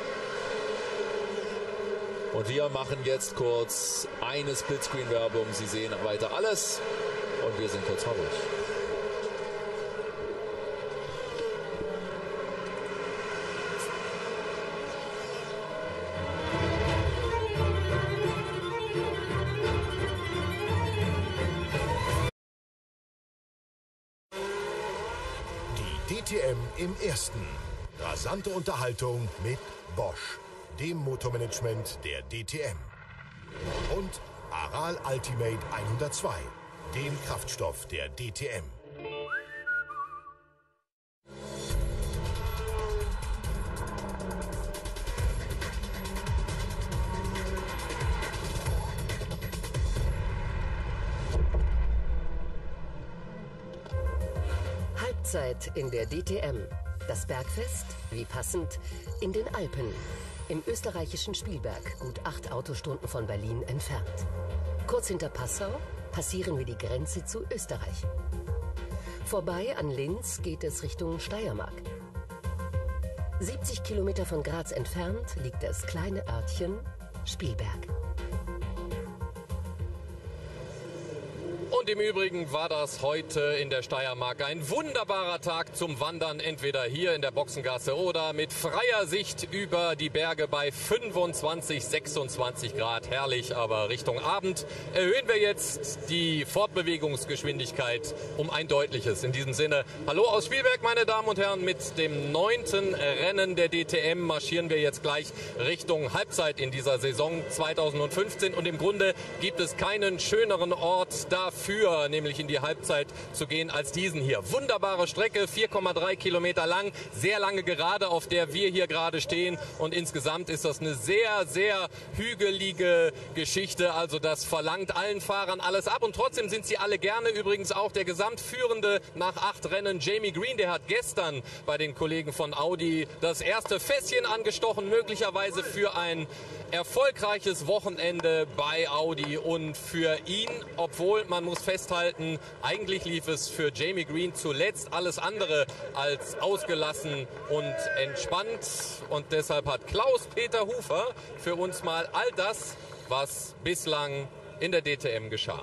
Und wir machen jetzt kurz eine Splitscreen-Werbung. Sie sehen weiter alles und wir sind kurz mal ruhig. Die D T M im Ersten. Rasante Unterhaltung mit Bosch, dem Motormanagement der D T M. Und Aral Ultimate hundertzwei, dem Kraftstoff der D T M. Halbzeit in der D T M. Das Bergfest, wie passend, in den Alpen. Im österreichischen Spielberg, gut acht Autostunden von Berlin entfernt. Kurz hinter Passau passieren wir die Grenze zu Österreich. Vorbei an Linz geht es Richtung Steiermark. siebzig Kilometer von Graz entfernt liegt das kleine Örtchen Spielberg. Und im Übrigen war das heute in der Steiermark ein wunderbarer Tag zum Wandern, entweder hier in der Boxengasse oder mit freier Sicht über die Berge bei fünfundzwanzig, sechsundzwanzig Grad. Herrlich, aber Richtung Abend erhöhen wir jetzt die Fortbewegungsgeschwindigkeit um ein deutliches. In diesem Sinne, hallo aus Spielberg, meine Damen und Herren. Mit dem neunten Rennen der D T M marschieren wir jetzt gleich Richtung Halbzeit in dieser Saison zweitausendfünfzehn. Und im Grunde gibt es keinen schöneren Ort dafür, nämlich in die Halbzeit zu gehen, als diesen hier. Wunderbare Strecke, vier Komma drei Kilometer lang, sehr lange Gerade, auf der wir hier gerade stehen, und insgesamt ist das eine sehr, sehr hügelige Geschichte, also das verlangt allen Fahrern alles ab, und trotzdem sind sie alle gerne. Übrigens auch der Gesamtführende nach acht Rennen, Jamie Green, der hat gestern bei den Kollegen von Audi das erste Fässchen angestochen, möglicherweise für ein erfolgreiches Wochenende bei Audi, und für ihn, obwohl man muss festhalten, eigentlich lief es für Jamie Green zuletzt alles andere als ausgelassen und entspannt, und deshalb hat Klaus-Peter Hufer für uns mal all das, was bislang in der D T M geschah.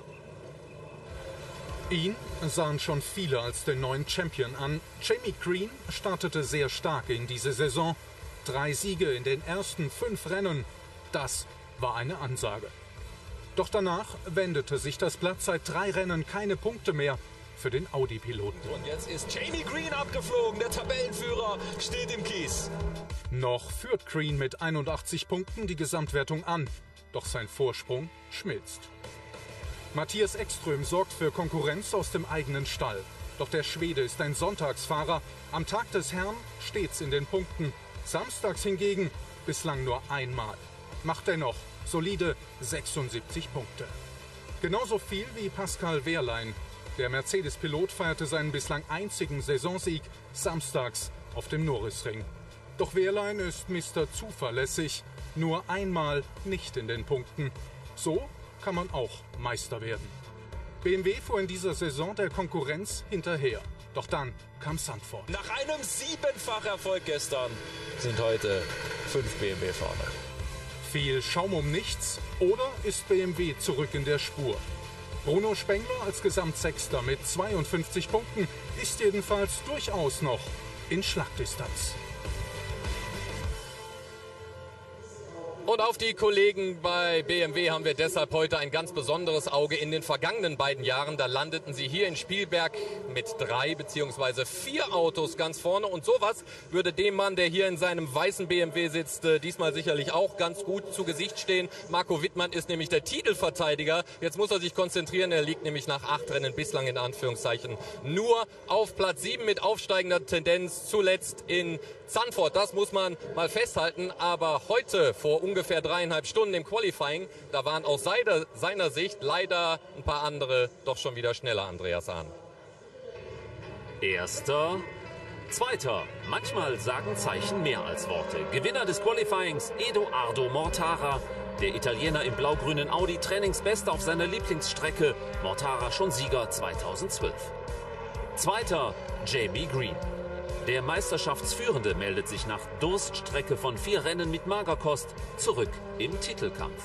Ihn sahen schon viele als den neuen Champion an. Jamie Green startete sehr stark in diese Saison. Drei Siege in den ersten fünf Rennen. Das war eine Ansage. Doch danach wendete sich das Blatt, seit drei Rennen keine Punkte mehr für den Audi-Piloten. Und jetzt ist Jamie Green abgeflogen, der Tabellenführer steht im Kies. Noch führt Green mit einundachtzig Punkten die Gesamtwertung an, doch sein Vorsprung schmilzt. Mattias Ekström sorgt für Konkurrenz aus dem eigenen Stall. Doch der Schwede ist ein Sonntagsfahrer, am Tag des Herrn stets in den Punkten. Samstags hingegen bislang nur einmal. Macht dennoch solide sechsundsiebzig Punkte. Genauso viel wie Pascal Wehrlein. Der Mercedes-Pilot feierte seinen bislang einzigen Saisonsieg samstags auf dem Norrisring. Doch Wehrlein ist Mister Zuverlässig, nur einmal nicht in den Punkten. So kann man auch Meister werden. B M W fuhr in dieser Saison der Konkurrenz hinterher. Doch dann kam Zandvoort. Nach einem Siebenfacherfolg gestern sind heute fünf B M W-Fahrer. Viel Schaum um nichts, oder ist B M W zurück in der Spur? Bruno Spengler als Gesamtsechster mit zweiundfünfzig Punkten ist jedenfalls durchaus noch in Schlagdistanz. Und auf die Kollegen bei B M W haben wir deshalb heute ein ganz besonderes Auge. In den vergangenen beiden Jahren, da landeten sie hier in Spielberg mit drei bzw. vier Autos ganz vorne. Und sowas würde dem Mann, der hier in seinem weißen B M W sitzt, diesmal sicherlich auch ganz gut zu Gesicht stehen. Marco Wittmann ist nämlich der Titelverteidiger. Jetzt muss er sich konzentrieren. Er liegt nämlich nach acht Rennen bislang in Anführungszeichen nur auf Platz sieben mit aufsteigender Tendenz, zuletzt in Zandvoort. Das muss man mal festhalten. Aber heute vor ungefähr dreieinhalb Stunden im Qualifying, da waren aus seiner, seiner Sicht leider ein paar andere doch schon wieder schneller, Andreas Hahn. Erster, zweiter. Manchmal sagen Zeichen mehr als Worte. Gewinner des Qualifyings Edoardo Mortara. Der Italiener im blau-grünen Audi, Trainingsbester auf seiner Lieblingsstrecke. Mortara schon Sieger zweitausendzwölf. Zweiter, Jamie Green. Der Meisterschaftsführende meldet sich nach Durststrecke von vier Rennen mit Magerkost zurück im Titelkampf.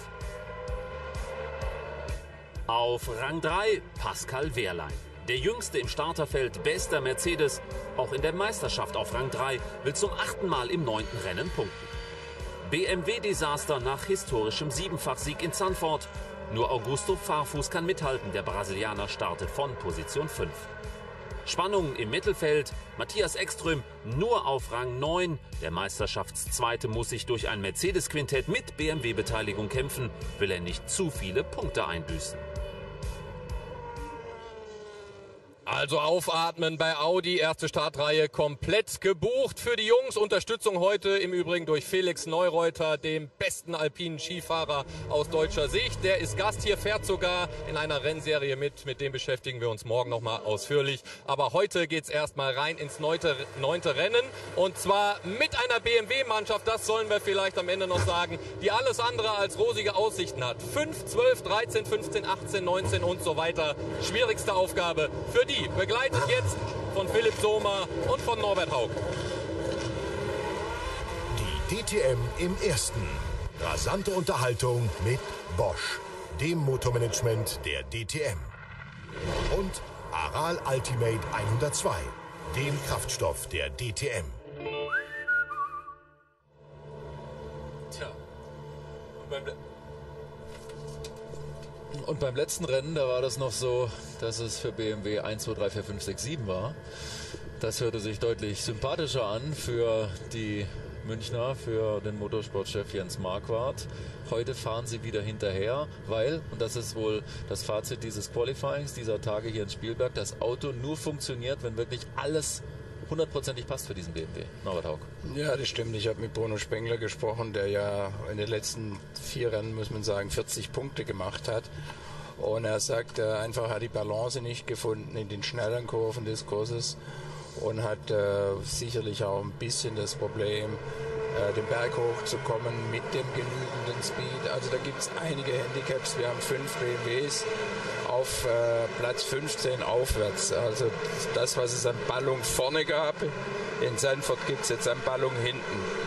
Auf Rang drei Pascal Wehrlein. Der Jüngste im Starterfeld, bester Mercedes, auch in der Meisterschaft auf Rang drei, will zum achten Mal im neunten Rennen punkten. B M W-Desaster nach historischem Siebenfachsieg in Zandvoort. Nur Augusto Farfus kann mithalten, der Brasilianer startet von Position fünf. Spannung im Mittelfeld, Mattias Ekström nur auf Rang neun. Der Meisterschaftszweite muss sich durch ein Mercedes-Quintett mit B M W-Beteiligung kämpfen, will er nicht zu viele Punkte einbüßen. Also aufatmen bei Audi, erste Startreihe komplett gebucht für die Jungs. Unterstützung heute im Übrigen durch Felix Neureuter, dem besten alpinen Skifahrer aus deutscher Sicht. Der ist Gast hier, fährt sogar in einer Rennserie mit. Mit dem beschäftigen wir uns morgen nochmal ausführlich. Aber heute geht's erstmal rein ins neunte, neunte Rennen. Und zwar mit einer B M W-Mannschaft, das sollen wir vielleicht am Ende noch sagen, die alles andere als rosige Aussichten hat. fünf, zwölf, dreizehn, fünfzehn, achtzehn, neunzehn und so weiter. Schwierigste Aufgabe für die. Begleitet jetzt von Philipp Sohmer und von Norbert Haug. Die D T M im ersten. Rasante Unterhaltung mit Bosch, dem Motormanagement der D T M. Und Aral Ultimate hundertzwei, dem Kraftstoff der D T M. Tja, und beim, und beim letzten Rennen, da war das noch so, dass es für B M W eins, zwei, drei, vier, fünf, sechs, sieben war. Das hörte sich deutlich sympathischer an für die Münchner, für den Motorsportchef Jens Marquardt. Heute fahren sie wieder hinterher, weil, und das ist wohl das Fazit dieses Qualifyings, dieser Tage hier in Spielberg, das Auto nur funktioniert, wenn wirklich alles hundertprozentig passt für diesen B M W. Norbert Haug. Ja, das stimmt. Ich habe mit Bruno Spengler gesprochen, der ja in den letzten vier Rennen, muss man sagen, vierzig Punkte gemacht hat. Und er sagt, er einfach hat die Balance nicht gefunden in den schnellen Kurven des Kurses und hat äh, sicherlich auch ein bisschen das Problem, äh, den Berg hochzukommen mit dem genügenden Speed. Also da gibt es einige Handicaps. Wir haben fünf B M Ws auf äh, Platz fünfzehn aufwärts. Also das, was es an Ballung vorne gab, in Sanford gibt es jetzt an Ballung hinten.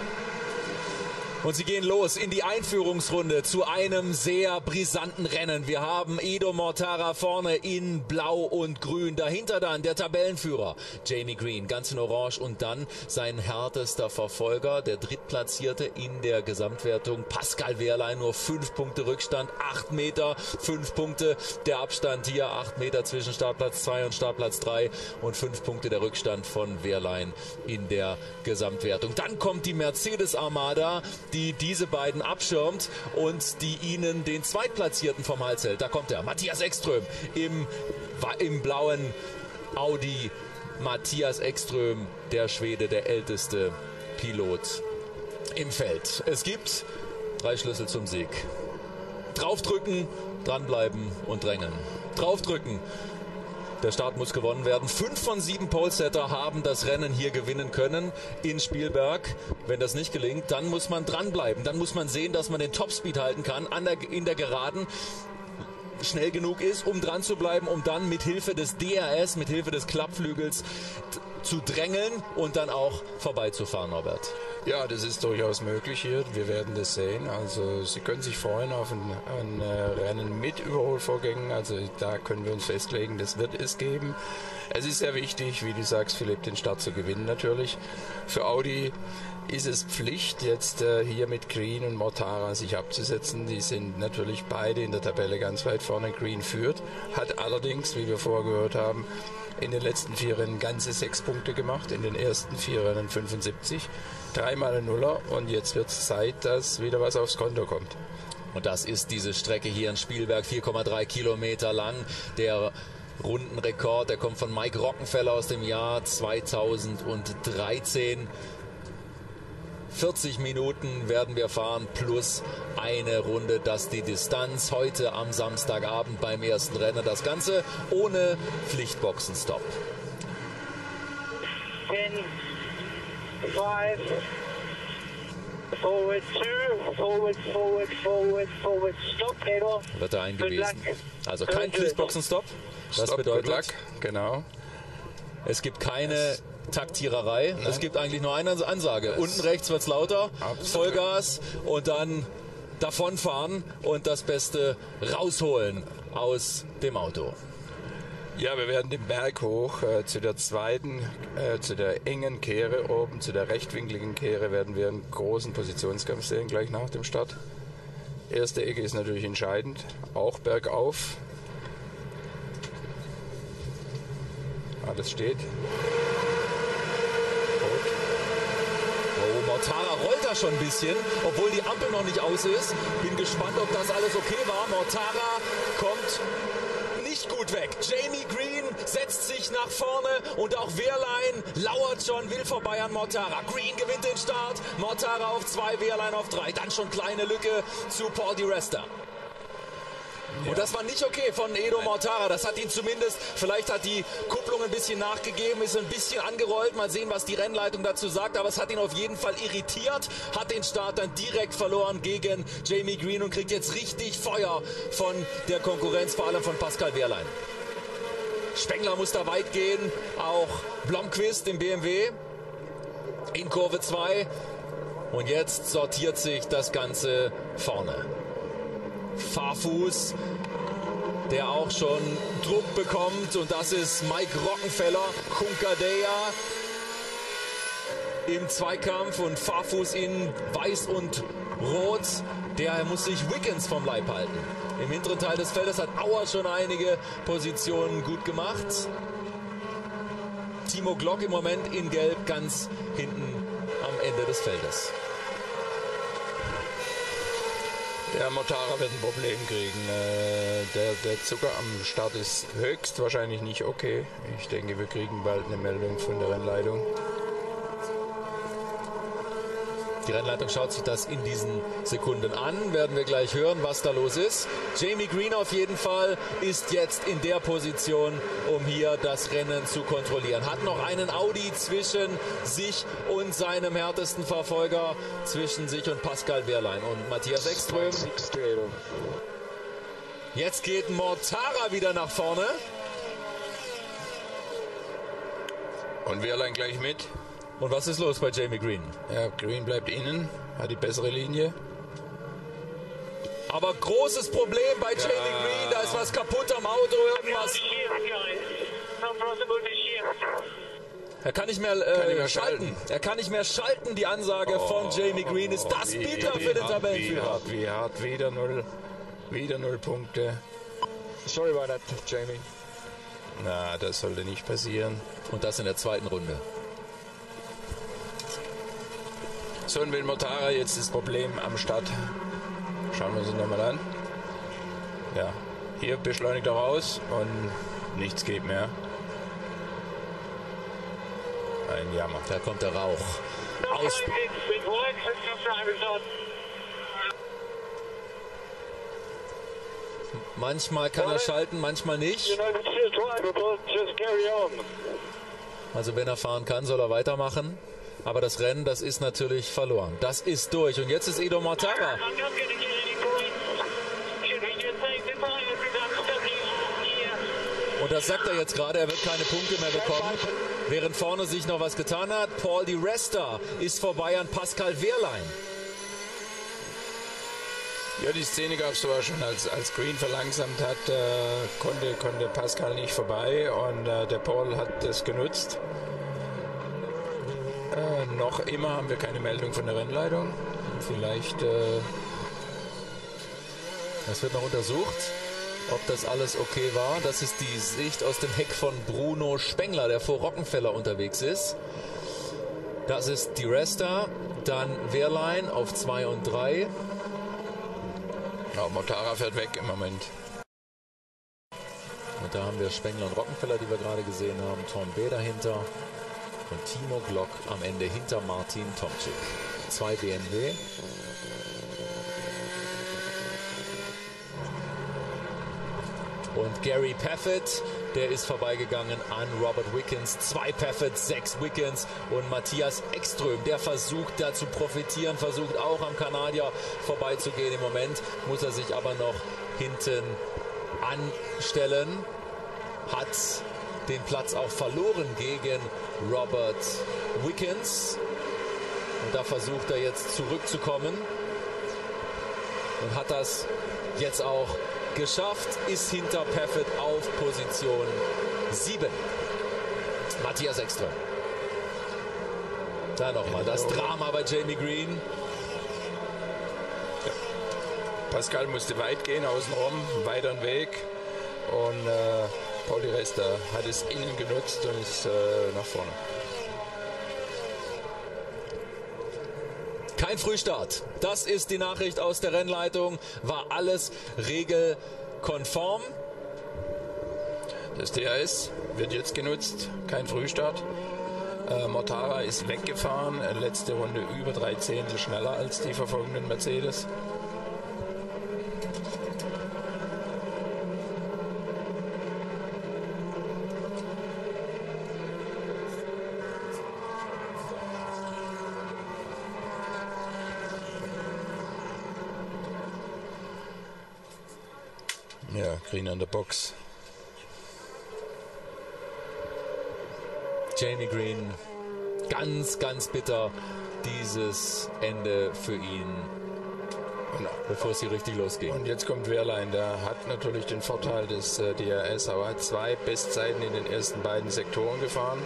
Und sie gehen los in die Einführungsrunde zu einem sehr brisanten Rennen. Wir haben Edo Mortara vorne in Blau und Grün. Dahinter dann der Tabellenführer Jamie Green, ganz in Orange. Und dann sein härtester Verfolger, der Drittplatzierte in der Gesamtwertung, Pascal Wehrlein. Nur fünf Punkte Rückstand, acht Meter, fünf Punkte der Abstand hier. acht Meter zwischen Startplatz zwei und Startplatz drei und fünf Punkte der Rückstand von Wehrlein in der Gesamtwertung. Dann kommt die Mercedes Armada, die diese beiden abschirmt und die ihnen den Zweitplatzierten vom Hals hält. Da kommt er, Matthias Ekström im, im blauen Audi. Matthias Ekström, der Schwede, der älteste Pilot im Feld. Es gibt drei Schlüssel zum Sieg. Draufdrücken, dranbleiben und drängen. Draufdrücken. Der Start muss gewonnen werden. Fünf von sieben Polesetter haben das Rennen hier gewinnen können in Spielberg. Wenn das nicht gelingt, dann muss man dranbleiben. Dann muss man sehen, dass man den Topspeed halten kann an der, in der Geraden. Schnell genug ist, um dran zu bleiben, um dann mit Hilfe des D R S, mit Hilfe des Klappflügels zu drängeln und dann auch vorbeizufahren, Norbert. Ja, das ist durchaus möglich hier. Wir werden das sehen. Also Sie können sich freuen auf ein, ein Rennen mit Überholvorgängen. Also da können wir uns festlegen, das wird es geben. Es ist sehr wichtig, wie du sagst, Philipp, den Start zu gewinnen natürlich. Für Audi ist es Pflicht, jetzt äh, hier mit Green und Mortara sich abzusetzen. Die sind natürlich beide in der Tabelle ganz weit vorne. Green führt, hat allerdings, wie wir vorher gehört haben, in den letzten vier Rennen ganze sechs Punkte gemacht, in den ersten vier Rennen fünfundsiebzig, dreimal ein Nuller und jetzt wird es Zeit, dass wieder was aufs Konto kommt. Und das ist diese Strecke hier in Spielberg, vier Komma drei Kilometer lang. Der Rundenrekord, der kommt von Mike Rockenfeller aus dem Jahr zweitausenddreizehn. vierzig Minuten werden wir fahren plus eine Runde, das die Distanz heute am Samstagabend beim ersten Rennen. Das Ganze ohne Pflichtboxenstopp. ten, five, forward two, forward, forward, forward, forward, stop, Pedal. Wird da eingewiesen. Also kein Pflichtboxenstopp. Das Stop, bedeutet, good luck. Genau. Es gibt keine Taktiererei. Nein. Es gibt eigentlich nur eine Ansage. Das Unten rechts wird es lauter, absolut. Vollgas und dann davonfahren und das Beste rausholen aus dem Auto. Ja, wir werden den Berg hoch äh, zu der zweiten, äh, zu der engen Kehre oben, zu der rechtwinkligen Kehre werden wir einen großen Positionskampf sehen, gleich nach dem Start. Erste Ecke ist natürlich entscheidend, auch bergauf. Alles steht. Oh, Mortara rollt da schon ein bisschen, obwohl die Ampel noch nicht aus ist. Bin gespannt, ob das alles okay war. Mortara kommt nicht gut weg. Jamie Green setzt sich nach vorne und auch Wehrlein lauert schon, will vorbei an Mortara. Green gewinnt den Start, Mortara auf zwei, Wehrlein auf drei. Dann schon kleine Lücke zu Paul di Resta. Ja. Und das war nicht okay von Edo Mortara. Das hat ihn zumindest, vielleicht hat die Kupplung ein bisschen nachgegeben, ist ein bisschen angerollt. Mal sehen, was die Rennleitung dazu sagt. Aber es hat ihn auf jeden Fall irritiert. Hat den Start dann direkt verloren gegen Jamie Green und kriegt jetzt richtig Feuer von der Konkurrenz, vor allem von Pascal Wehrlein. Spengler muss da weit gehen. Auch Blomqvist im B M W in Kurve zwei. Und jetzt sortiert sich das Ganze vorne. Fahrfuß, der auch schon Druck bekommt, und das ist Mike Rockenfeller. Kunkadea im Zweikampf und Fahrfuß in weiß und rot. Der muss sich Wiggins vom Leib halten. Im hinteren Teil des Feldes hat Auer schon einige Positionen gut gemacht. Timo Glock im Moment in Gelb ganz hinten am Ende des Feldes. Der Mortara wird ein Problem kriegen. Äh, der, der Zucker am Start ist höchstwahrscheinlich nicht okay. Ich denke, wir kriegen bald eine Meldung von der Rennleitung. Die Rennleitung schaut sich das in diesen Sekunden an. Werden wir gleich hören, was da los ist. Jamie Green auf jeden Fall ist jetzt in der Position, um hier das Rennen zu kontrollieren. Hat noch einen Audi zwischen sich und seinem härtesten Verfolger, zwischen sich und Pascal Wehrlein und Matthias Ekström. Jetzt geht Mortara wieder nach vorne. Und Wehrlein gleich mit. Und was ist los bei Jamie Green? Ja, Green bleibt innen, hat die bessere Linie. Aber großes Problem bei ja. Jamie Green, da ist was kaputt am Auto, irgendwas. Er kann nicht mehr, äh, kann nicht mehr schalten. schalten. Er kann nicht mehr schalten, die Ansage oh, von Jamie Green. Ist das wie, bitter wie, für den Tabellenführer? Wie hart, wie hart, wieder null, wieder null Punkte. Sorry about that, Jamie. Na, das sollte nicht passieren. Und das in der zweiten Runde. So, und wenn Mortara jetzt das Problem am Start. Schauen wir uns das nochmal an. Ja, hier beschleunigt er raus und nichts geht mehr. Ein Jammer. Da kommt der Rauch. Aus manchmal kann er schalten, manchmal nicht. Also wenn er fahren kann, soll er weitermachen. Aber das Rennen, das ist natürlich verloren. Das ist durch. Und jetzt ist Edo Mortara. Und das sagt er jetzt gerade, er wird keine Punkte mehr bekommen. Während vorne sich noch was getan hat. Paul di Resta ist vorbei an Pascal Wehrlein. Ja, die Szene gab es zwar schon, als, als Green verlangsamt hat, äh, konnte, konnte Pascal nicht vorbei und äh, der Paul hat das genutzt. Äh, noch immer haben wir keine Meldung von der Rennleitung. Vielleicht. Äh das wird noch untersucht, ob das alles okay war. Das ist die Sicht aus dem Heck von Bruno Spengler, der vor Rockenfeller unterwegs ist. Das ist di Resta, dann Wehrlein auf zwei und drei. Ja, Mortara fährt weg im Moment. Und da haben wir Spengler und Rockenfeller, die wir gerade gesehen haben. Tom B. dahinter. Und Timo Glock am Ende hinter Martin Tomczyk. Zwei B M W. Und Gary Paffett, der ist vorbeigegangen an Robert Wickens. Zwei Paffett, sechs Wickens und Matthias Ekström. Der versucht da zu profitieren, versucht auch am Kanadier vorbeizugehen. Im Moment muss er sich aber noch hinten anstellen. Hat den Platz auch verloren gegen Robert Wickens. Und da versucht er jetzt zurückzukommen. Und hat das jetzt auch geschafft. Ist hinter Paffett auf Position sieben. Matthias Ekström. Da nochmal das Drama bei Jamie Green. Pascal musste weit gehen, außenrum, weiteren Weg. Und äh, Paul di Resta hat es innen genutzt und ist äh, nach vorne. Kein Frühstart. Das ist die Nachricht aus der Rennleitung. War alles regelkonform. Das T H S wird jetzt genutzt, kein Frühstart. Äh, Mortara ist weggefahren, äh, letzte Runde über drei Zehntel schneller als die verfolgenden Mercedes. Ja, Green an der Box. Jamie Green, ganz, ganz bitter dieses Ende für ihn, bevor es hier richtig losging. Und jetzt kommt Wehrlein, der hat natürlich den Vorteil des äh, D R S, aber hat zwei Bestzeiten in den ersten beiden Sektoren gefahren.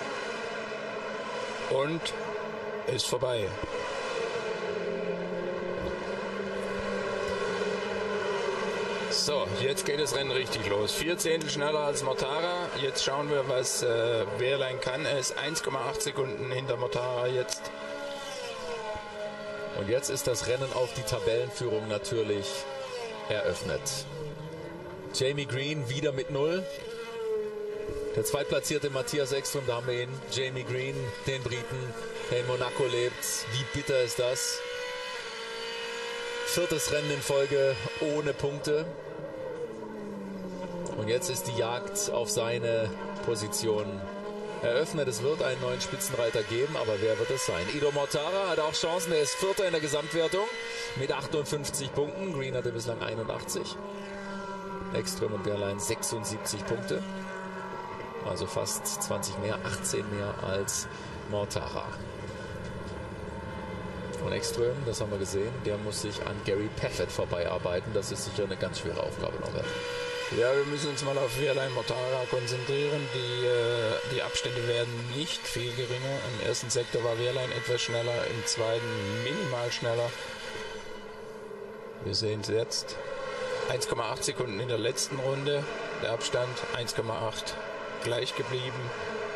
Und ist vorbei. So, jetzt geht das Rennen richtig los. Vier Zehntel schneller als Mortara. Jetzt schauen wir, was äh, Wehrlein kann. Er ist eins Komma acht Sekunden hinter Mortara jetzt. Und jetzt ist das Rennen auf die Tabellenführung natürlich eröffnet. Jamie Green wieder mit null. Der zweitplatzierte Matthias Ekström, da haben wir ihn. Jamie Green, den Briten, der in Monaco lebt. Wie bitter ist das? Viertes Rennen in Folge ohne Punkte. Und jetzt ist die Jagd auf seine Position eröffnet. Es wird einen neuen Spitzenreiter geben, aber wer wird es sein? Edo Mortara hat auch Chancen. Er ist Vierter in der Gesamtwertung mit achtundfünfzig Punkten. Green hatte bislang einundachtzig. Ekström und Wehrlein sechsundsiebzig Punkte. Also fast zwanzig mehr, achtzehn mehr als Mortara. Und Ekström, das haben wir gesehen, der muss sich an Gary Paffett vorbeiarbeiten. Das ist sicher eine ganz schwere Aufgabe, Norbert. Ja, wir müssen uns mal auf Wehrlein Mortara konzentrieren. Die, äh, die Abstände werden nicht viel geringer. Im ersten Sektor war Wehrlein etwas schneller, im zweiten minimal schneller. Wir sehen es jetzt. eins Komma acht Sekunden in der letzten Runde. Der Abstand eins Komma acht gleich geblieben.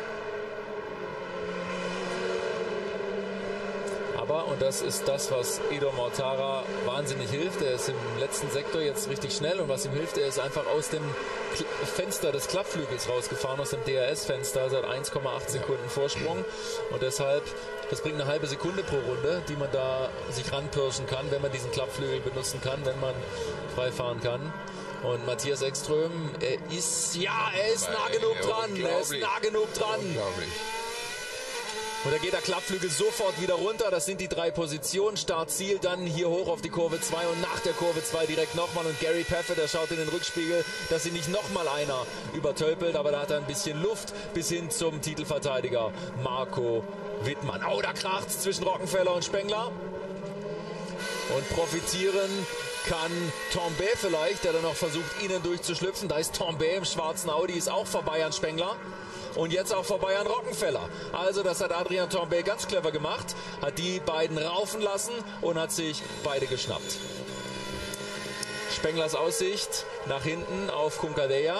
Aber, und das ist das, was Edo Mortara wahnsinnig hilft, er ist im letzten Sektor jetzt richtig schnell und was ihm hilft, er ist einfach aus dem Fenster des Klappflügels rausgefahren, aus dem D R S-Fenster, also hat eins Komma acht Sekunden Vorsprung und deshalb, das bringt eine halbe Sekunde pro Runde, die man da sich ranpirschen kann, wenn man diesen Klappflügel benutzen kann, wenn man frei fahren kann. Und Matthias Ekström, er ist, ja, er ist nah genug dran, er ist nah genug dran. Unglaublich. Und da geht der Klappflügel sofort wieder runter. Das sind die drei Positionen. Start, Ziel, dann hier hoch auf die Kurve zwei und nach der Kurve zwei direkt nochmal. Und Gary Paffett, der schaut in den Rückspiegel, dass ihn nicht nochmal einer übertölpelt. Aber da hat er ein bisschen Luft bis hin zum Titelverteidiger Marco Wittmann. Oh, da kracht's zwischen Rockenfeller und Spengler. Und profitieren kann Tambay vielleicht, der dann noch versucht, innen durchzuschlüpfen. Da ist Tambay im schwarzen Audi, ist auch vorbei an Spengler. Und jetzt auch vorbei an Rockenfeller. Also das hat Adrian Tambay ganz clever gemacht. Hat die beiden raufen lassen und hat sich beide geschnappt. Spenglers Aussicht nach hinten auf Kunkadea.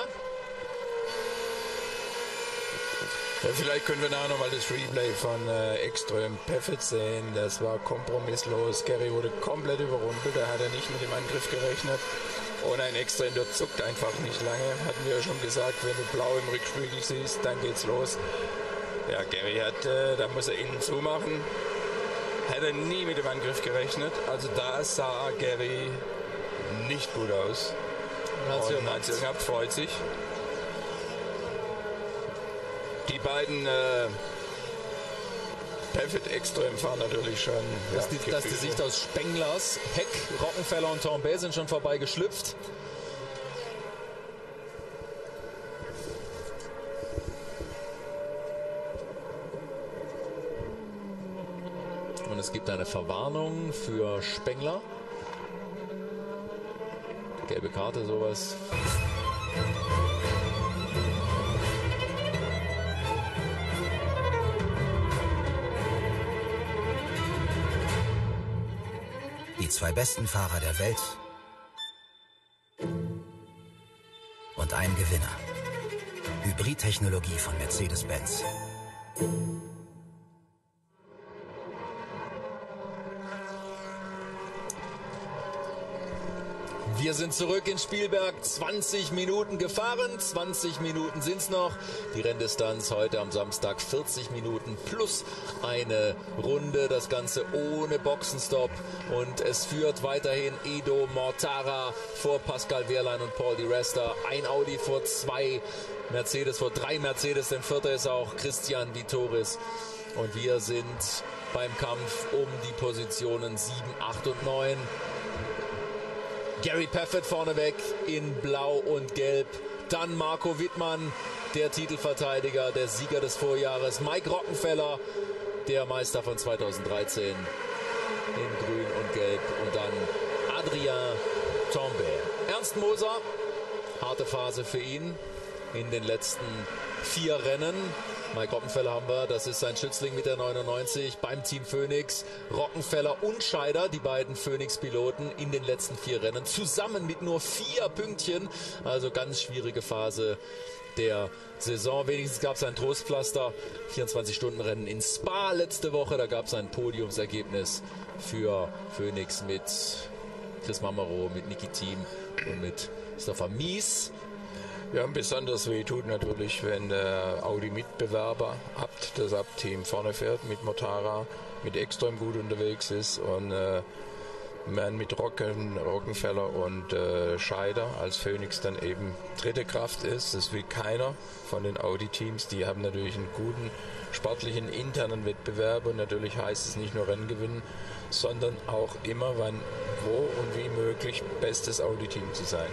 Ja, vielleicht können wir nachher nochmal das Replay von äh, Ekström Paffett sehen. Das war kompromisslos. Gary wurde komplett überrumpelt. Da hat er nicht mit dem Angriff gerechnet. Und ein Ekström, der zuckt einfach nicht lange. Hatten wir ja schon gesagt, wenn du blau im Rückspiegel siehst, dann geht's los. Ja, Gary hat, äh, da muss er innen zumachen. Hat er nie mit dem Angriff gerechnet. Also da sah Gary nicht gut aus. Und Hans Jungert freut sich. Die beiden äh, Paffett Ekström fahren natürlich schon. Das, ja, die, das ist die Sicht aus Spenglers. Heck, Rockenfeller und Tambay sind schon vorbei geschlüpft. Und es gibt eine Verwarnung für Spengler. Gelbe Karte, sowas. Die zwei besten Fahrer der Welt und ein Gewinner. Hybridtechnologie von Mercedes-Benz. Wir sind zurück in Spielberg, zwanzig Minuten gefahren, zwanzig Minuten sind es noch. Die Renndistanz heute am Samstag vierzig Minuten plus eine Runde, das Ganze ohne Boxenstopp. Und es führt weiterhin Edo Mortara vor Pascal Wehrlein und Paul Di Resta. Ein Audi vor zwei Mercedes, vor drei Mercedes, denn vierter ist auch Christian Vitoris. Und wir sind beim Kampf um die Positionen sieben, acht und neun. Gary Paffett vorneweg in Blau und Gelb. Dann Marco Wittmann, der Titelverteidiger, der Sieger des Vorjahres. Mike Rockenfeller, der Meister von zweitausenddreizehn, in Grün und Gelb. Und dann Adrien Tambay. Ernst Moser, harte Phase für ihn in den letzten vier Rennen. Mike Rockenfeller haben wir, das ist sein Schützling mit der neunundneunzig beim Team Phoenix. Rockenfeller und Scheider, die beiden Phoenix-Piloten in den letzten vier Rennen, zusammen mit nur vier Pünktchen. Also ganz schwierige Phase der Saison. Wenigstens gab es ein Trostpflaster. vierundzwanzig-Stunden-Rennen in Spa letzte Woche. Da gab es ein Podiumsergebnis für Phoenix mit Chris Mamero, mit Niki Thiem und mit Christopher Mies. Ja, besonders weh tut natürlich, wenn der Audi-Mitbewerber Abt, das Abt-Team vorne fährt, mit Mortara, mit Ekström gut unterwegs ist und äh, man mit Rocken, Rockenfeller und äh, Scheider als Phoenix dann eben dritte Kraft ist. Das will keiner von den Audi-Teams. Die haben natürlich einen guten sportlichen internen Wettbewerb und natürlich heißt es nicht nur Rennen gewinnen, sondern auch immer, wann, wo und wie möglich bestes Audi-Team zu sein.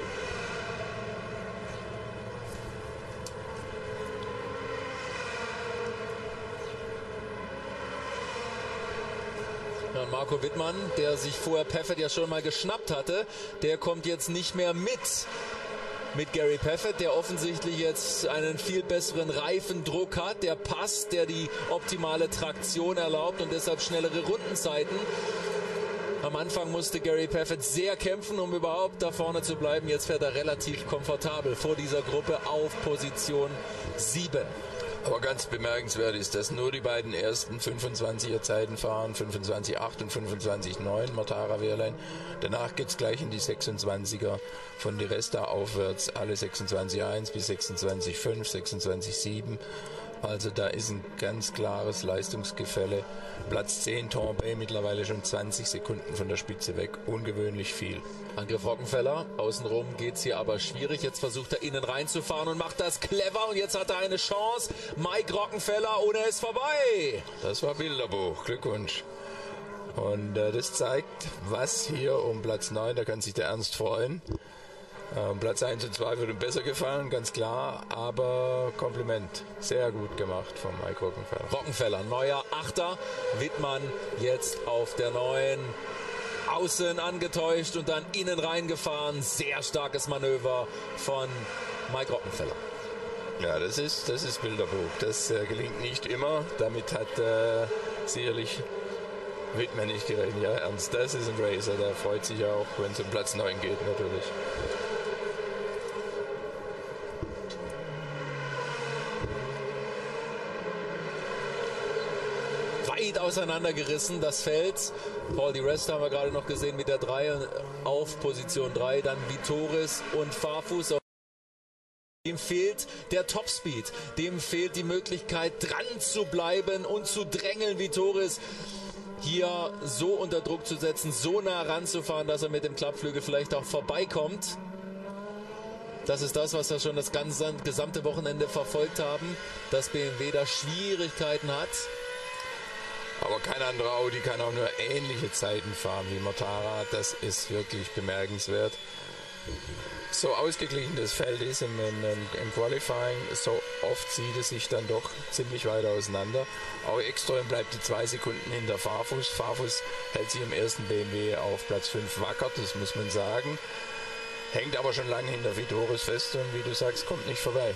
Marco Wittmann, der sich vorher Paffett ja schon mal geschnappt hatte, der kommt jetzt nicht mehr mit. Mit Gary Paffett, der offensichtlich jetzt einen viel besseren Reifendruck hat, der passt, der die optimale Traktion erlaubt und deshalb schnellere Rundenzeiten. Am Anfang musste Gary Paffett sehr kämpfen, um überhaupt da vorne zu bleiben. Jetzt fährt er relativ komfortabel vor dieser Gruppe auf Position sieben. Aber ganz bemerkenswert ist, dass nur die beiden ersten fünfundzwanziger Zeiten fahren, fünfundzwanzig acht und fünfundzwanzig neun, Mortara Wehrlein. Danach geht es gleich in die sechsundzwanziger von Di Resta aufwärts, alle sechsundzwanzig eins bis sechsundzwanzig fünf, sechsundzwanzig sieben. Also da ist ein ganz klares Leistungsgefälle. Platz zehn, Tambay, mittlerweile schon zwanzig Sekunden von der Spitze weg. Ungewöhnlich viel. Angriff Rockenfeller. Außenrum geht es hier aber schwierig. Jetzt versucht er innen reinzufahren und macht das clever. Und jetzt hat er eine Chance. Mike Rockenfeller und er ist vorbei. Das war Bilderbuch. Glückwunsch. Und äh, das zeigt, was hier um Platz neun, da kann sich der Ernst freuen. Ähm, Platz eins und zwei würde ihm besser gefallen, ganz klar, aber Kompliment. Sehr gut gemacht von Mike Rockenfeller. Rockenfeller, neuer Achter. Wittmann jetzt auf der neuen. Außen angetäuscht und dann innen reingefahren. Sehr starkes Manöver von Mike Rockenfeller. Ja, das ist, das ist Bilderbuch. Das äh, gelingt nicht immer. Damit hat äh, sicherlich Wittmann nicht gerechnet. Ja, Ernst, das ist ein Racer. Der freut sich auch, wenn es um Platz neun geht, natürlich. Weit auseinandergerissen, das Feld. Paul Di Resta haben wir gerade noch gesehen mit der drei auf Position drei. Dann Vitoris und Farfus. Dem fehlt der Topspeed. Dem fehlt die Möglichkeit, dran zu bleiben und zu drängeln. Vitoris hier so unter Druck zu setzen, so nah ranzufahren, dass er mit dem Klappflügel vielleicht auch vorbeikommt. Das ist das, was wir schon das ganze, gesamte Wochenende verfolgt haben, dass B M W da Schwierigkeiten hat. Aber kein anderer Audi kann auch nur ähnliche Zeiten fahren wie Mortara. Das ist wirklich bemerkenswert. So ausgeglichen das Feld ist im, im, im Qualifying, so oft zieht es sich dann doch ziemlich weit auseinander. Auch Ekström bleibt die zwei Sekunden hinter Farfus. Farfus hält sich im ersten B M W auf Platz fünf wacker, das muss man sagen. Hängt aber schon lange hinter Vitoris fest und wie du sagst, kommt nicht vorbei.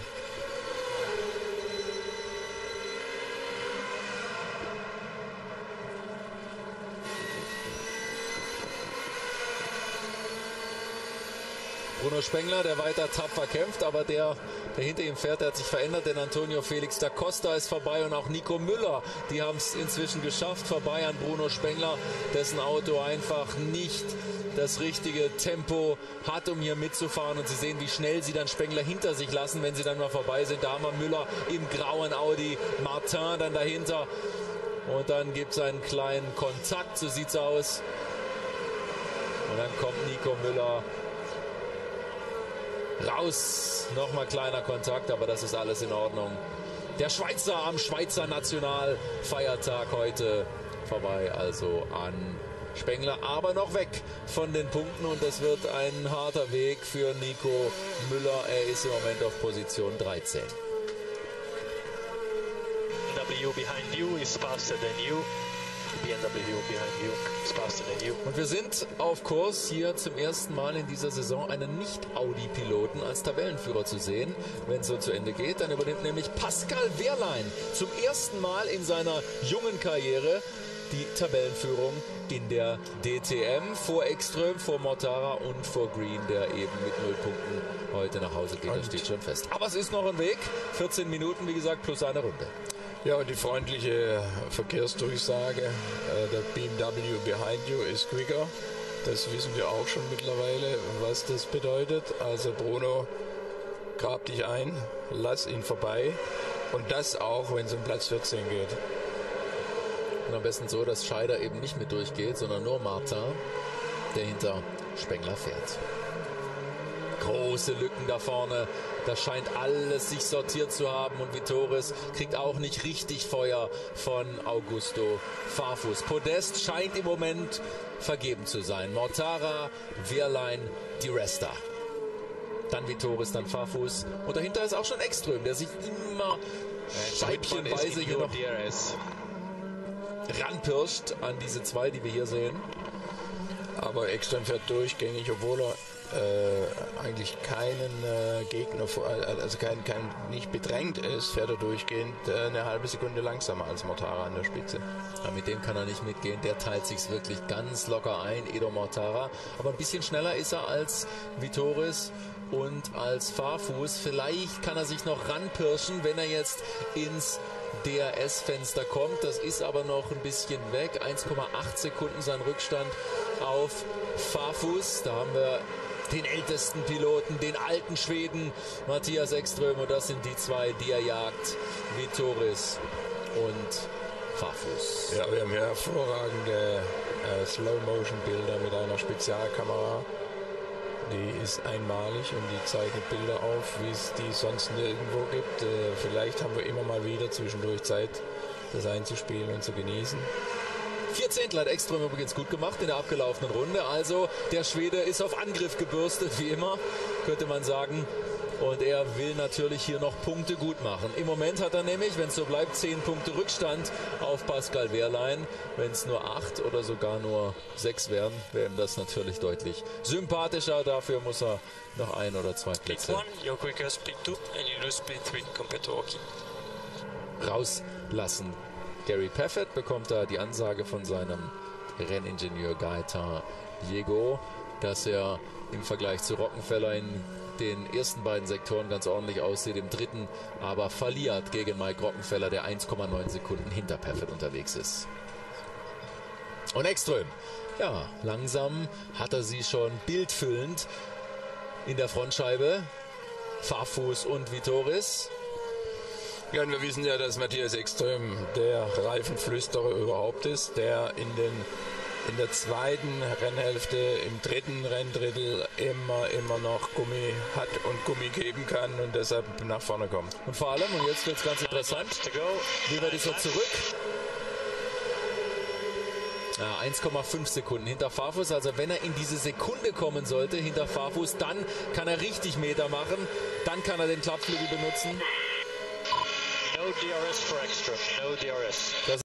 Bruno Spengler, der weiter tapfer kämpft, aber der, der hinter ihm fährt, der hat sich verändert, denn Antonio Felix da Costa ist vorbei und auch Nico Müller, die haben es inzwischen geschafft, vorbei an Bruno Spengler, dessen Auto einfach nicht das richtige Tempo hat, um hier mitzufahren, und Sie sehen, wie schnell sie dann Spengler hinter sich lassen, wenn sie dann mal vorbei sind. Da haben wir Müller im grauen Audi, Martin dann dahinter und dann gibt es einen kleinen Kontakt, so sieht es aus, und dann kommt Nico Müller raus, nochmal kleiner Kontakt, aber das ist alles in Ordnung. Der Schweizer am Schweizer Nationalfeiertag heute vorbei, also an Spengler, aber noch weg von den Punkten, und das wird ein harter Weg für Nico Müller. Er ist im Moment auf Position dreizehn. B M W behind you is faster than you. B M W behind you is faster than you. Und wir sind auf Kurs, hier zum ersten Mal in dieser Saison einen Nicht-Audi-Piloten als Tabellenführer zu sehen. Wenn es so zu Ende geht, dann übernimmt nämlich Pascal Wehrlein zum ersten Mal in seiner jungen Karriere die Tabellenführung in der D T M vor Ekström, vor Mortara und vor Green, der eben mit null Punkten heute nach Hause geht. Das steht schon fest. Aber es ist noch ein Weg. vierzehn Minuten, wie gesagt, plus eine Runde. Ja, und die freundliche Verkehrsdurchsage, äh, der B M W behind you is quicker. Das wissen wir auch schon mittlerweile, was das bedeutet. Also Bruno, grab dich ein, lass ihn vorbei. Und das auch, wenn es um Platz vierzehn geht. Und am besten so, dass Scheider eben nicht mit durchgeht, sondern nur Martin, der hinter Spengler fährt. Große Lücken da vorne. Da scheint alles sich sortiert zu haben, und Vitoris kriegt auch nicht richtig Feuer von Augusto Farfus. Podest scheint im Moment vergeben zu sein. Mortara, Wehrlein, Di Resta. Dann Vitoris, dann Farfus. Und dahinter ist auch schon Ekström, der sich immer scheibchenweise hier noch ranpirscht an diese zwei, die wir hier sehen. Aber Ekström fährt durchgängig, obwohl er äh, eigentlich keinen äh, Gegner, also kein, kein, nicht bedrängt ist, fährt er durchgehend äh, eine halbe Sekunde langsamer als Mortara an der Spitze. Ja, mit dem kann er nicht mitgehen, der teilt sich wirklich ganz locker ein, Edo Mortara. Aber ein bisschen schneller ist er als Vitoris und als Farfus. Vielleicht kann er sich noch ranpirschen, wenn er jetzt ins D R S-Fenster kommt. Das ist aber noch ein bisschen weg. eins Komma acht Sekunden sein Rückstand auf Farfus. Da haben wir den ältesten Piloten, den alten Schweden Mattias Ekström, und das sind die zwei, die er jagt, Vitoris und Farfus. Ja, wir haben hier hervorragende äh, Slow-Motion-Bilder mit einer Spezialkamera. Die ist einmalig und die zeichnet Bilder auf, wie es die sonst nirgendwo gibt. Äh, vielleicht haben wir immer mal wieder zwischendurch Zeit, das einzuspielen und zu genießen. Vier Zehntel hat Ekström übrigens gut gemacht in der abgelaufenen Runde. Also der Schwede ist auf Angriff gebürstet, wie immer, könnte man sagen. Und er will natürlich hier noch Punkte gut machen. Im Moment hat er nämlich, wenn es so bleibt, zehn Punkte Rückstand auf Pascal Wehrlein. Wenn es nur acht oder sogar nur sechs wären, wäre ihm das natürlich deutlich sympathischer. Dafür muss er noch ein oder zwei Plätze rauslassen. Gary Paffett bekommt da die Ansage von seinem Renningenieur Gaetan Diego, dass er im Vergleich zu Rockenfeller in den ersten beiden Sektoren ganz ordentlich aussieht, im dritten aber verliert gegen Mike Rockenfeller, der eins Komma neun Sekunden hinter Paffett unterwegs ist. Und Ekström, ja, langsam hat er sie schon bildfüllend in der Frontscheibe. Farfus und Vitoris. Ja, und wir wissen ja, dass Mattias Ekström der Reifenflüsterer überhaupt ist, der in den in der zweiten Rennhälfte, im dritten Renndrittel immer, immer noch Gummi hat und Gummi geben kann und deshalb nach vorne kommt. Und vor allem, und jetzt wird es ganz interessant, wie weit ist er zurück? Ja, eins Komma fünf Sekunden hinter Farfus, also wenn er in diese Sekunde kommen sollte, hinter Farfus, dann kann er richtig Meter machen, dann kann er den Klappflügel benutzen. No D R S for Ekström, no D R S. Das